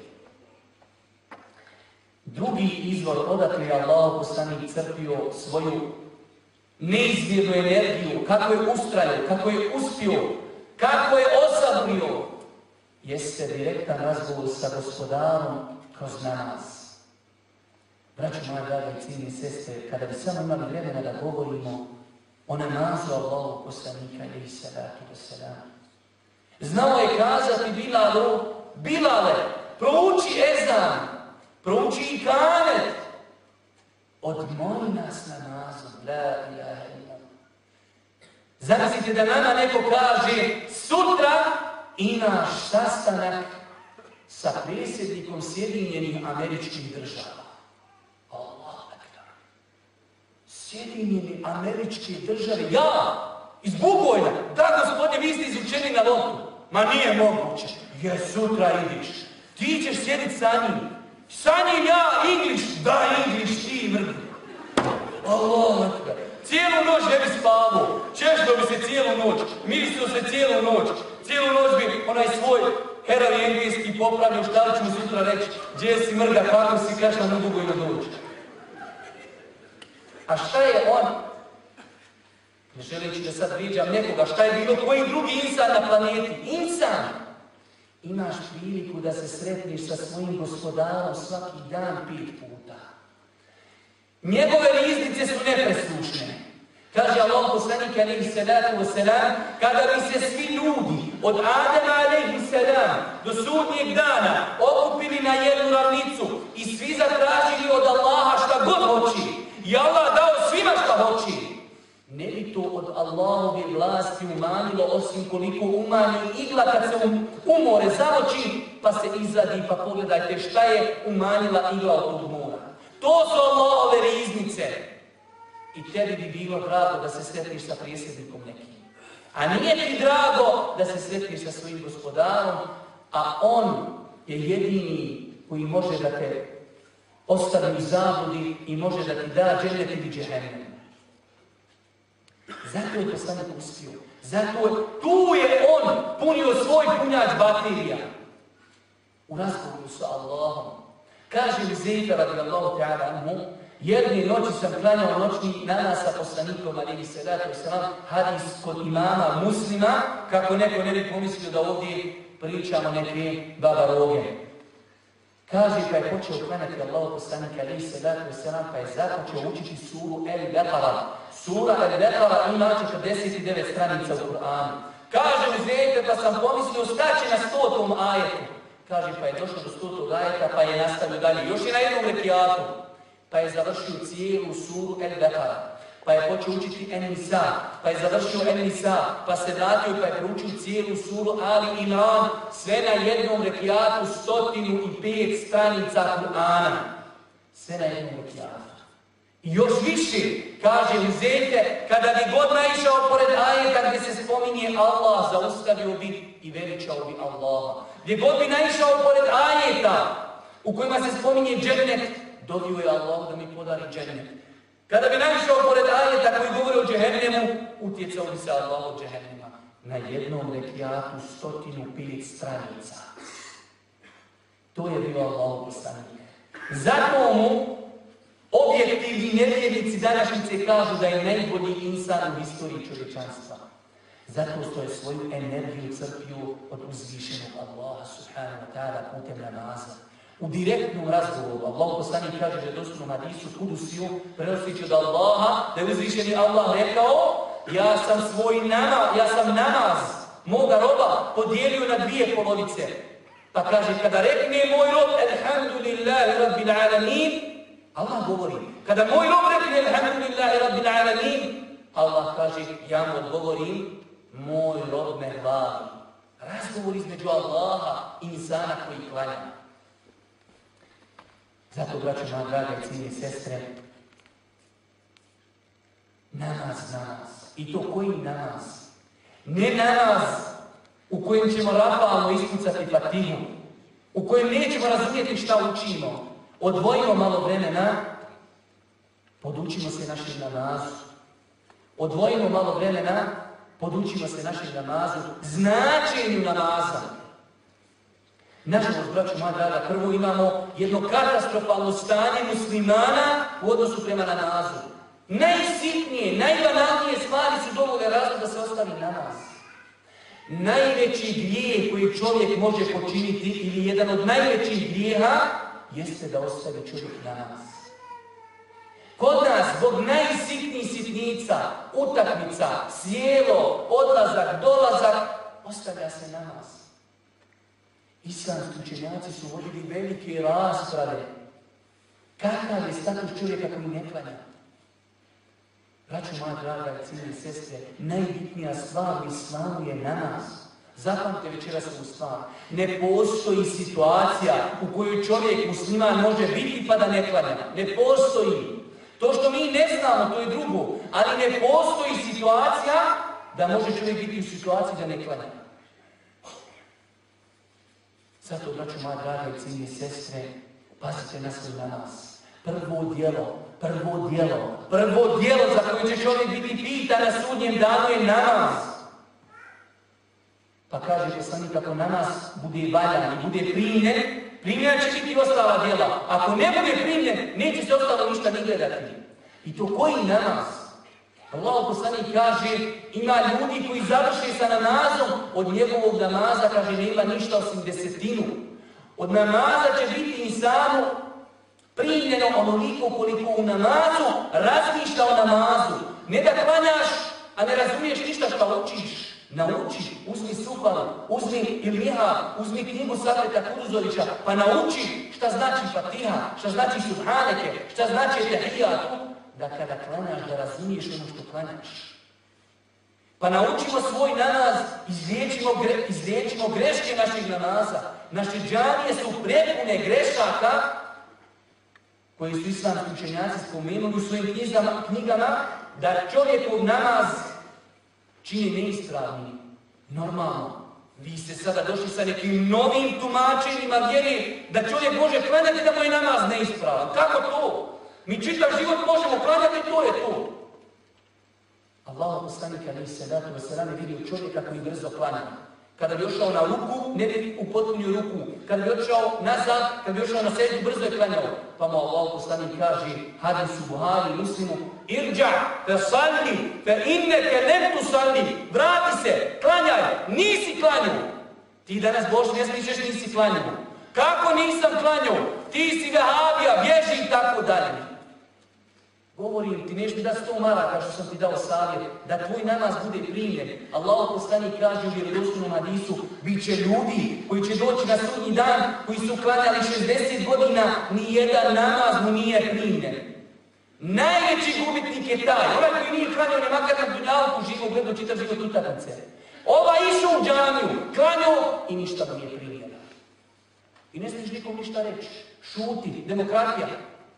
Drugi izvor odakle je Allah poslanik crpio svoju neizmjernu energiju, kako je ustrajao, kako je uspio, kako je osabrio, jeste direktan razgovor sa gospodarom kroz namaz. Braćo moja draga i cijene sestre, kada bi samo imali vremena da govorimo o namazu Allahu poslanika alejhi salatu vesselam. Znao je kazati Bilalu: Bilale, prouči ezan, prouči i kamet, odmori nas namazom, la ilaha illallah. Zamislite da nama neko kaže: sutra imaš sastanak sa predsjednikom Sjedinjenih Američkih Država. Allah akbar. Sjedinjene Američke Države, ja, iz Bugojna, da gospodine, vi ste izučeni na lotu. Ma nije moguće. Jer sutra idiš. Ti ćeš sjediti sa njim. Sa njim ja, English, da English, ti mrdi. Allah akbar. Cijelu noć ne bi spavao. Češljao bi se cijelu noć. Mislio se cijelu noć. Cijelu noć bi onaj svoj heravi engleski popravio, šta li ću mu sutra reći? Gdje si mrda, kako si, kaš nam udugo ima doći. A šta je on? Ne želeći da sad vrijeđam nekoga, šta je bilo koji drugi insan na planeti? Insan! Imaš priliku da se sretneš sa svojim gospodarom svaki dan pet puta. Njegove riznice su nepreslušne. Kaže Allah poslanik alejhi salatu vesselam, kada bi se svi ljudi od Adama alejhi salam do sudnjeg dana okupili na jednu ravnicu i svi zatražili od Allaha šta god hoći, i Allah dao svima šta hoći, ne bi to od Allahove vlasti umanjilo, osim koliko umanji igla kad se um, umore zamoči, pa se izvadi, pa pogledajte šta je umanjila igla od tog mora. To su Allahove riznice. I tebi bi bilo drago da se sretniš sa prijesednikom nekim. A nije ti drago da se sretniš sa svojim gospodarom, a on je jedini koji može da te ostavi u zabludi i može da ti da džennet ili džehennem. Zato je poslanik uspio. Zato je, tu je on punio svoj punjač baterija. U razgovoru sa Allahom. Kaže mi Zejda radijallahu ta'ala anhu, jedne noći sam klanjao noćni namaz sa poslanikom alejhi salatu vesselam, hadis kod imama Muslima, kako neko ne bi pomislio da ovdje pričamo neke babaroge. Kaže, pa je počeo klanjati Allahu poslanika alejhi salatu vesselam, pa je započeo učiti suru El-Beqara. Sura El-Beqara ima četrdeset devet stranica u Kur'anu. Kaže mi Zejde, pa sam pomislio šta će na stotom ajetu. Kaže, pa je došlo do stotog ajeta, pa je nastavio dalje. Još i na jednom rekiatu. Pa je završio cijelu suru El-Beqara. Pa je počeo učiti En-Nisa. Pa je završio En-Nisa. Pa se vratio pa je proučio cijelu suru Ali Imran. Sve na jednom rekiatu, stotinu i pet stranica Kur'ana. Sve na jednom rekiatu. I još više, kaže Huzeyfe, kada bi god naišao pored ajeta gdje se spominje Allah, zaustavio bi i veličao bi Allaha. Gdje god bi naišao pored ajeta u kojima se spominje džennet, dovio je Allah da mi podari džennet. Kada bi naišao pored ajeta koji govori o džehennemu, utjecao bi se Allah od džehennema. Na jednom rekiatu stotinu pet stranica. To je bio Allah poslanik. Zato mu objektivni nevjernici današnjice kažu da je najbolji insan u istoriji čovječanstva. Zato što je svoju energiju crpio od uzvišenog Allaha subhanahu wa ta'ala putem namaza. U direktnom razgovoru Allah poslanik kaže da je dostupno hadisu Kudusiju, prenoseći od Allaha, da je uzvišeni Allah rekao: ja sam svoj namaz, ja sam namaz moga roba podijelio na dvije polovice. Pa kaže, kada rekne moj rob Alhamdulillahi Rabbil Alamin, Allah govori, kada moj rob rekne Alhamdulillahi Rabbil Alamin, Allah kaže, ja mu odgovorim, moj rob me hvali. Razgovor između Allaha i insana koji klanja. Zato, braćo moja draga i cijene sestre, namaz, namaz. I to koji namaz? Ne namaz u kojem ćemo rafalno ispucati fatihu, u kojem nećemo razumjeti šta učimo. Odvojimo malo vremena, podučimo se našem namazu. Odvojimo malo vremena, podučimo se našem namazu, značenju namaza. Nažalost, braćo moja draga, prvo imamo jedno katastrofalno stanje muslimana u odnosu prema namazu. Najsitnije, najbanalnije stvari su dovoljne razlog da se ostavi namaz. Najveći grijeh koji čovjek može počiniti ili jedan od najvećih grijeha jeste da ostavi čovjek namaz. Kod nas, zbog najsitnijih sitnica, utakmica, sjelo, odlazak, dolazak, ostavlja se namaz. Islamski učenjaci su vodili velike rasprave. Kakav je status čovjeka koji ne klanja? Braćo moja draga i cijene sestre, najbitnija stvar u islamu je namaz. Zapamtite večeras ovu stvar. Ne postoji situacija u kojoj čovjek musliman može biti pa da ne klanja. Ne postoji. To što mi ne znamo, to je drugo. Ali ne postoji situacija da može čovjek biti u situaciji da ne klanja. Zato, braćo moja draga i cijene sestre, pazite na svoj namaz. Prvo djelo, prvo djelo, prvo djelo za koje će čovjek biti pitan na sudnjem danu je namaz. Pa kaže poslanik, ako namaz bude valjan i bude primljen, primljena će biti ostala djela. Ako ne bude primljen, neće se ostalo ništa ni gledati. I to koji namaz? Allah poslanik kaže, ima ljudi koji završe sa namazom, od njegovog namaza, kaže, nema ništa osim desetinu. Od namaza će biti insanu primljeno onoliko koliko u namazu razmišlja o namazu. Ne da klanjaš, a ne razumiješ ništa što učiš. Nauči, uzmi sufalu, uzmi ilmiha, uzmi knjigu Safeta Kuduzovića, pa nauči šta znači Fatiha, šta znači Subhaneke, šta znači Tehijatu. da kada klanjaš, da razumiješ ono što klanjaš. Pa naučimo svoj namaz, izliječimo, gre, izliječimo greške naših namaza. Naše džamije su prepune grešaka koji su islamski učenjaci spomenuli u svojim knjigama, knjigama da čovjekov namaz čini neispravnim. Normalno, vi ste sada došli sa nekim novim tumačenjima vjeri da čovjek može klanjati da mu je namaz neispravan. Kako to? Mi čitav život možemo klanjati, to je to. Allah poslanik alejhi salatu vesselam je vidio čovjeka koji brzo klanja. Kada bi ošao na ruku, ne bi upotpunio ruku. Kada bi ošao nazad, kada bi ošao na seždu, brzo je klanjao. Pa mu Allah poslanik kaže, hadisu Buhari, Muslimu, irđa, fe salli, fe inneke lem tusalli, vrati se, klanjaj, nisi klanjao. Ti danas Bož ne smišeš, nisi klanjao. Kako nisam klanjao? Ti si vehabija, bježi i tako dalje. Govorim ti nešto da sto maraka što sam ti dao savjet, da tvoj namaz bude primljen. Allah poslanik kaže u vjerodostojnom hadisu, bit će ljudi koji će doći na sudnji dan, koji su klanjali šezdeset godina, ni jedan namaz mu nije primljen. Najveći gubitnik je taj, onaj koji nije klanjao ne makar na dunjalku živo, gledao čitav život utakmice. Ova išao u džamiju, klanjao i ništa mu nije primljeno. I ne smiješ nikom ništa reći. Šuti, demokratija.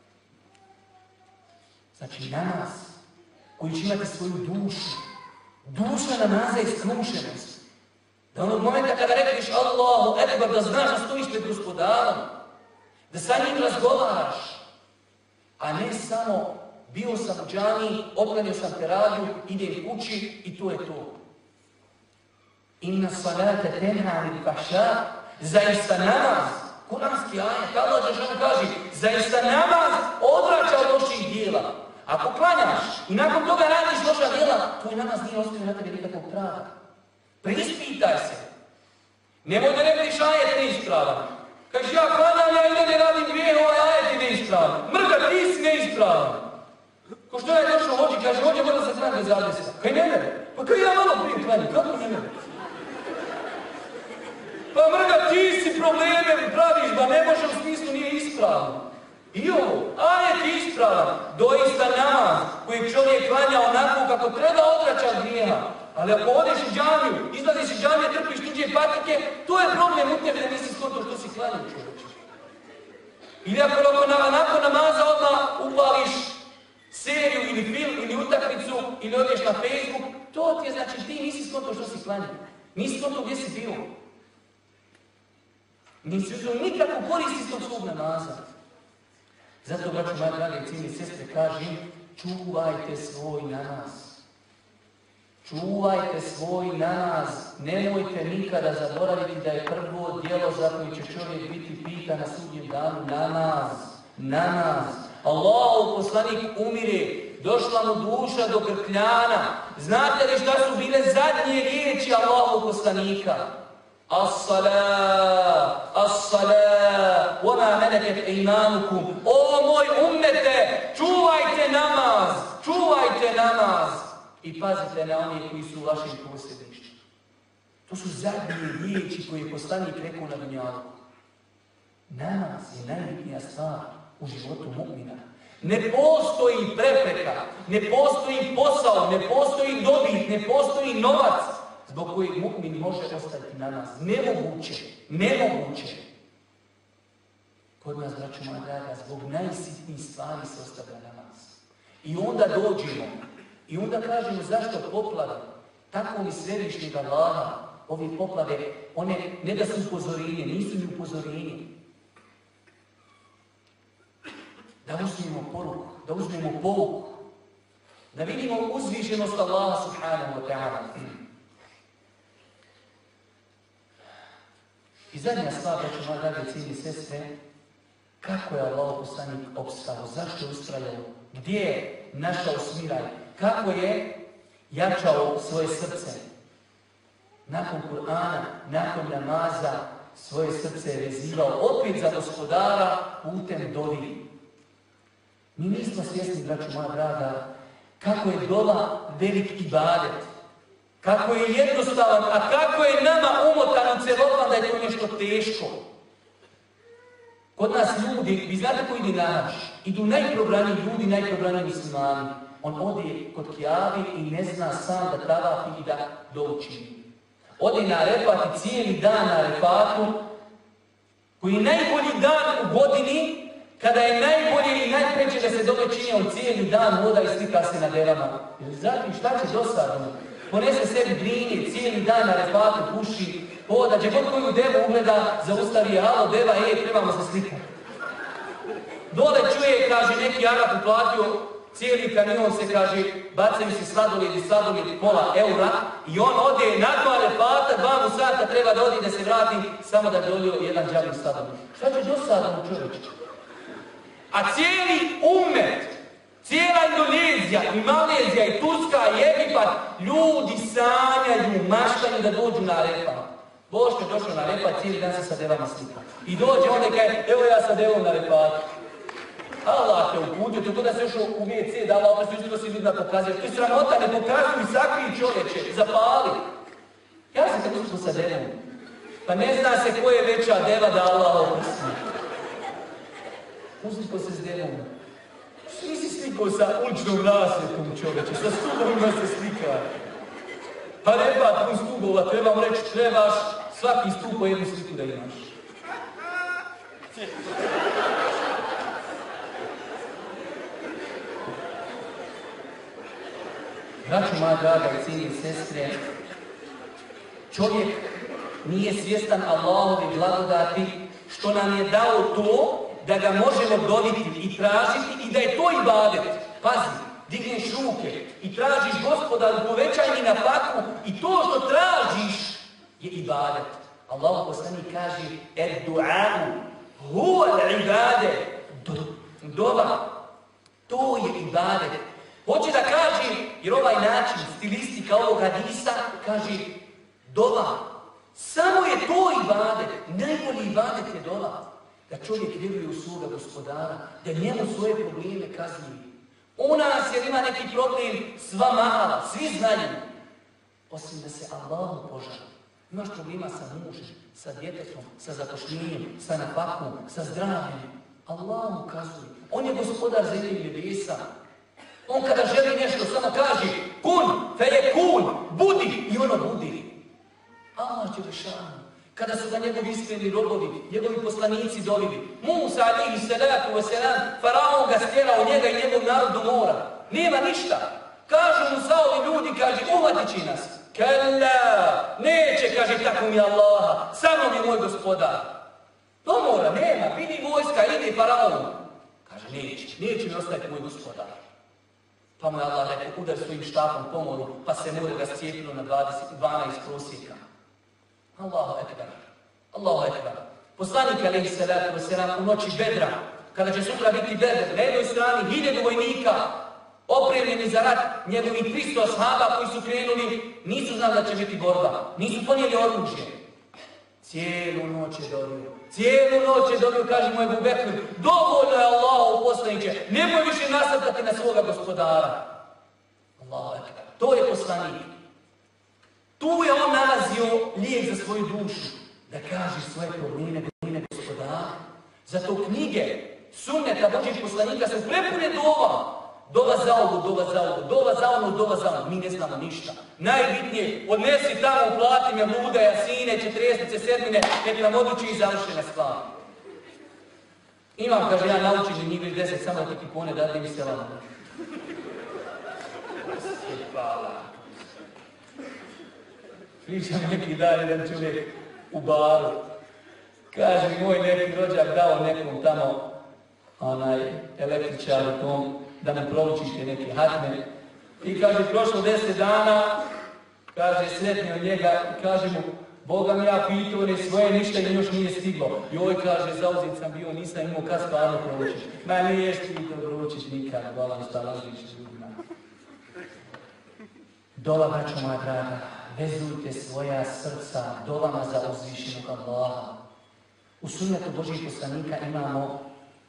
Znači namaz koji će imati svoju dušu. Duša namaza je skrušenost. Da onog momenta kada rekliš Allahu Ekber, da znaš da stojiš pred Gospodarom. Da sa njim razgovaraš. A ne samo bio sam u džamiji, otklanio sam teraviju, idem kući i to je to. Inna salate tenha anil fahša, zaista namaz, kuranski ajet, Allah dželle kaže, zaista namaz odvraća od loših djela. Ako klanjaš i nakon toga radiš loša djela, tvoj namaz nije ostavio na tebi nikakvog prava. Preispitaj se. Nemoj da ne vidiš ajet neispravan. Kažeš ja klanjam, ja idem ne radim grijeh, ovaj ajet je neispravan. Mrga, ti si neispravan. Ko što je došao hođi, kaže hođe mora se klanjati bez abdesta. Kaj ne mene? Pa kaj ja malo prije klanjam, kako ne mene? Pa mrga, ti si probleme praviš, ba ne može u smislu nije ispravno. I ovo, ajet je ispravan, doista namaz koji čovjek klanja onako kako treba odvraća grijeha. Ali ako odeš u džamiju, izlaziš iz džamije, trpiš tuđe patike, to je problem u tebi da nisi skonto što si klanjao čovječe. Ili ako nakon namaza odmah upališ seriju ili film ili utakmicu ili odeš na Facebook, to ti je znači ti nisi skonto što si klanjao. Nisi skonto gdje si bio. Nisi uzeo nikakvu korist iz tog svog namaza. Zato, braćo moje drage cijene sestre, kažem, čuvajte svoj namaz. Čuvajte svoj namaz. Nemojte nikada zaboraviti da je prvo djelo za koje će čovjek biti pitan na sudnjem danu namaz. Namaz. Allahov poslanik umire, došla mu duša do grkljana. Znate li šta su bile zadnje riječi Allahovog poslanika? As-salat, as-salat, wa ma malakat aymanukum. O moj ummete, čuvajte namaz, čuvajte namaz i pazite na one koji su u vašem posjedništvu. To su zadnje riječi koje je poslanik rekao na dunjalu. Namaz je najbitnija stvar u životu mu'mina. Ne postoji prepreka, ne postoji posao, ne postoji dobit, ne postoji novac zbog kojeg mu'min može ostaviti namaz. Nemoguće, nemoguće. Kod nas, braćo moja draga, zbog najsitnijih stvari se ostavlja namaz. I onda dođemo, i onda kažemo zašto poplave, tako mi svevišnjeg Allaha, ove poplave, one ne da su upozorenje, nisu ni upozorenje. Da uzmemo poruku, da uzmemo pouku, da vidimo uzvišenost Allaha subhanahu wa ta'ala. I zadnja stvar, braćo moja draga cijene sestre, kako je Allah poslanik opstao, zašto je ustrajao, gdje je našao smiraj, kako je jačao svoje srce. Nakon Kur'ana, nakon namaza, svoje srce je vezivao opet za Gospodara putem dovi. Mi nismo svjesni, braćo moja draga, kako je dova velik ibadet. Kako je jednostavan, a kako je nama umotano celofan da je to nešto teško. Kod nas ljudi, vi znate koji ide naš, idu najprobraniji ljudi, najprobraniji muslimani. On ode kod Kjavi i ne zna sam da tavafi i da douči. Ode na Arefat i cijeli dan na Arefatu, koji je najbolji dan u godini, kada je najbolje i najpreće da se dobro čini, on cijeli dan voda i slika se na devama. Zatim šta će dosadno? Ponese sebi drinje, cijeli dan na Arefatu puši, hoda, gdje god koju devu ugleda, zaustavi je, alo deva, ej, trebamo se slikati. Dole čuje, kaže, neki Arap uplatio cijeli kamion se, kaže, bacaju se sladoledi, sladoledi, pola eura i on ode nakon Arefata, dva mu sata treba da odi da se vrati, samo da bi dolio jedan džabin sladoled. Šta će dosadno čovječ? A cijeli umet, cijela Indonezija i Malezija i Turska i Egipat, ljudi sanjaju, maštaju da dođu na Arefat. Boško je došao na Arefat, cijeli dan se sa devama slika. I dođe onda i kaže, evo ja sa devom na Arefatu. Allah te uputio, to da se još u ve ce dala, opet uspio si ljudima pokazio. To je sramota, ne pokazuju i sakri čovječe, zapali. Ja sam se uspio sa devom. Pa ne zna se ko je veća deva da Allah oprosti. Uzliko se s devom. Što nisi slikao sa uličnom rasvjetom čovječe, sa stubovima se slika. Pa Arefat, pun stubova, trebam reći, trebaš svaki stup po jednu sliku da imaš. Braćo moja draga i cijene sestre, čovjek nije svjestan Allahove blagodati što nam je dao to da ga možemo dobiti i tražiti i da je to ibadet. Pazi, digneš ruke i tražiš Gospodaru, povećaj mi na faku i to što tražiš je ibadet. Allah poslanik kaže ed-du'a'u huwa al-ibade. Dova, to je ibadet. Hoće da kaže, jer ovaj način, stilistika ovog hadisa, kaže dova. Samo je to ibadet. Najbolji ibadet je dova. Da čovjek vjeruje u svoga Gospodara, da njemu svoje probleme kazni. U nas jer ima neki problem, sva mala, svi znaju. Osim da se Allahu požali. Imaš problema sa mužem, sa djetetom, sa zapošljenjem, sa nafakom, sa zdravljem. Allah ukazuje. On je Gospodar zemlje i nebesa. On kada želi nešto samo kaže kun, fe je kun, budi i ono budi. Allah će rešavati. Kada su ga njegovi iskreni robovi, njegovi poslanici dovili, Musa alihi salatu wasalam, faraon ga stjerao njega i njegov narod do mora. Nema ništa. Kažu mu Saovi ljudi, kaže, uhvatit će nas. Kalla, neće, kaže, tako mi Allaha, sa mnom je moj Gospodar. Do mora, nema, vidi vojska, ide faraon. Kaže, neće, neće mi ostaviti moj Gospodar. Pa mu je Allah rekao, udar svojim štapom po moru, pa se more ga scijepilo na dvanaest prosjeka. Allahu ekber, Allahu ekber. Poslanik alejhi salatu vesselam u noći Bedra, kada će sutra biti Bedr, na jednoj strani hiljadu vojnika, opremljeni za rat, njegovih tristo ashaba koji su krenuli, nisu znali da će biti borba, nisu ponijeli oružje. Cijelu noć je dobio, cijelu noć je dobio, kaže mu Ebu Bekr, dovoljno je Allahu poslaniče, nemoj više nasrtati na svoga Gospodara. Allahu ekber, to je poslanik. Tu je on nalazio lijek za svoju dušu, da kaže svoje probleme, probleme Gospodara. Zato knjige, sunneta Božjih poslanika su prepune dova. Dova za ovo, dova za ovo, dova za ono, dova za ono. Mi ne znamo ništa. Najbitnije, odnesi tamo, uplati me luda, jasine, četirijesnice, sedmine, nek nam odluči i završena stvar. Imam, kaže, ja naučim i njih deset, samo da ti kipone dati mi se lama. Hvala. Pričam neki dan jedan čovjek u baru. Kaže, moj neki rođak dao nekom tamo onaj električaru tom da mu proučište neke hatme. I kaže, prošlo deset dana, kaže, sretnio njega i kaže mu, Boga mi ja pitao ne svoje, ništa im još nije stiglo. Joj, kaže, zauzet sam bio, nisam imao kad stvarno proučiš. Ma niješ ti to proučiš nikad, hvala mi šta lažiš ljudima. Dova, braćo moja draga, vezujte svoja srca dovama za uzvišenog Allaha. U sunnetu Božjih poslanika imamo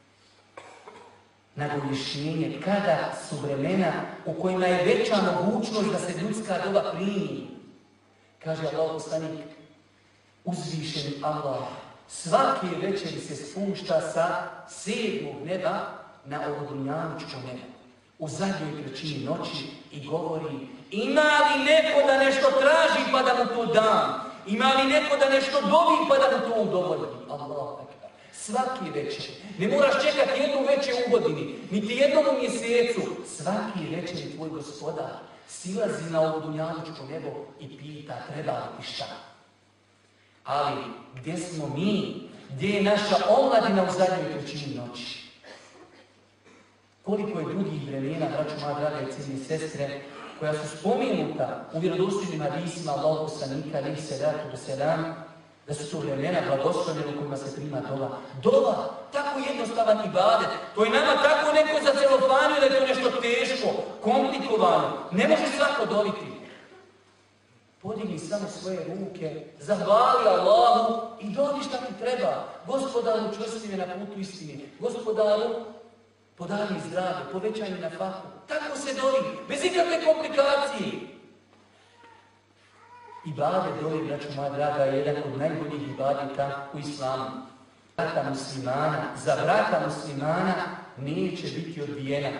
nagovještenje kada su vremena u kojima je veća mogućnost da se ljudska dova primi. Kaže Allah poslanik, uzvišeni Allah Svake večeri se spušta sa sedmog neba na ovo dunjalučko nebo. U zadnjoj trećini noći i govori: ima li neko da nešto traži pa da mu to dam? Ima li neko da nešto dovi pa da mu to udovolji? Allahu ekber. Svaki večer. Ne moraš čekati jednu večer u godini, niti jednom u mjesecu. Svaki večer je tvoj gospodar silazi na ovo dunjalučko nebo i pita: treba li ti šta? Ali gdje smo mi? Gdje je naša omladina u zadnjoj trećini noći? Koliko je drugih vremena, braćo moja draga i cijene sestre, koja su spomenuta u vjerodostojnim hadisima Allahov poslanika alejhi selatu vesselam, da su to vremena blagoslovljena u kojima se prima dova. Dova, tako jednostavan ibadet. To je nama tako neko zacelofanio da je to nešto teško, komplikovano. Ne može svako doviti. Podigni samo svoje ruke, zahvali Allahu i dobi šta ti treba. Gospodaru, čvrsti me na putu istine. Gospodaru, podari mi zdravlje, povećaj mi na fahu. Tako se dobi, bez ikakve komplikacije. Ibadet dobi, braćo moja draga, je jedan od najboljih ibadeta u islamu. Brata muslimana, za brata muslimana neće biti odbijena.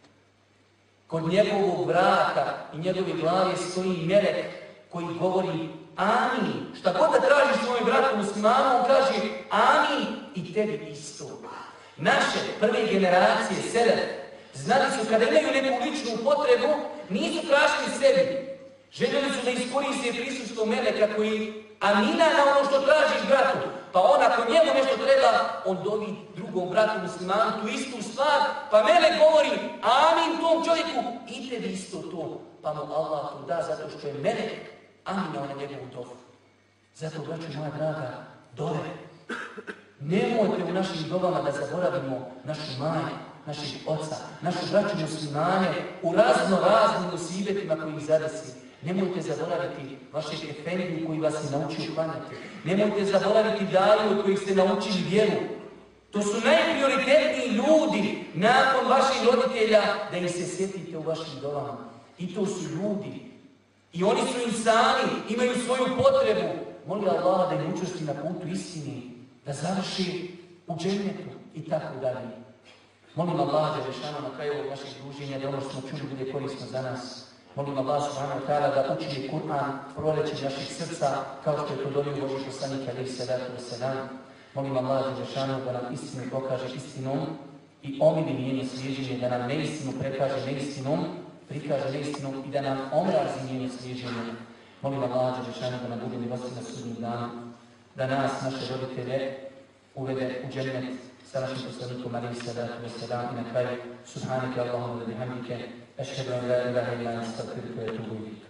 Kod njegovog vrata i njegove glave stoji melek koji govori amin. Šta god da tražiš svojom bratu muslimanu, on kaže amin i tebi isto. Naše prve generacije selef znali su kada imaju neku ličnu potrebu, nisu tražili sebi. Željeli su da iskoriste prisustvo meleka koji amina na ono što tražiš bratu. Pa on ako njemu nešto treba, on dovi drugom bratu muslimanu tu istu stvar, pa melek govori amin tom čovjeku i tebi isto to. Pa mu Allah to da zato što je melek aminao na njegovu dovu. Zato, braćo moja draga, dove. Nemojte u našim dovama da zaboravimo našu majku, naših oca, našu braću muslimane u razno raznim musibetima koji ih zadesi. Nemojte zaboraviti vašeg efendiju koji vas je naučio klanjati. Nemojte zaboraviti daju od kojih ste naučili vjeru. To su najprioritetniji ljudi nakon vaših roditelja da ih se sjetite u vašim dovama. I to su ljudi. I oni su insani, imaju svoju potrebu. Molim Allah da im učvrsti na putu istini, da završi u džennetu i tako dalje. Molim Allah da rešamo na kraju ovog našeg druženja da ono što smo čuli bude korisno za nas. Molim Allah subhanahu wa ta'ala da učini Kur'an proleće naših srca kao što je to donio Božji poslanik alejhi selatu vesselam. Molim Allah da nam istinu pokaže istinom i omili njeno slijeđenje, da nam neistinu prekaže neistinom, prikaže neistinom i da nam omrazi njeno slijeđenje. Molim Allah da nam bude milosti na sudnji dan, da nas, naše roditelje, uvede u džennet sa našim poslanikom alejhi salatu vesselam i na kraju subhanaka Allahumma wa bihamdika ashhadu an la ilaha illa anta astaghfiruka wa atubu ilayk.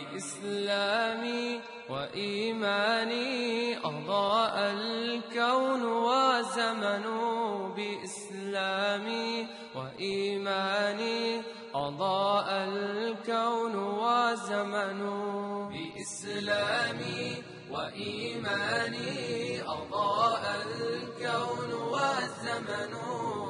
بإسلامي وإيماني أضاء الكون وزمن بإسلامي وإيماني أضاء الكون وزمن بإسلامي وإيماني أضاء الكون والزمن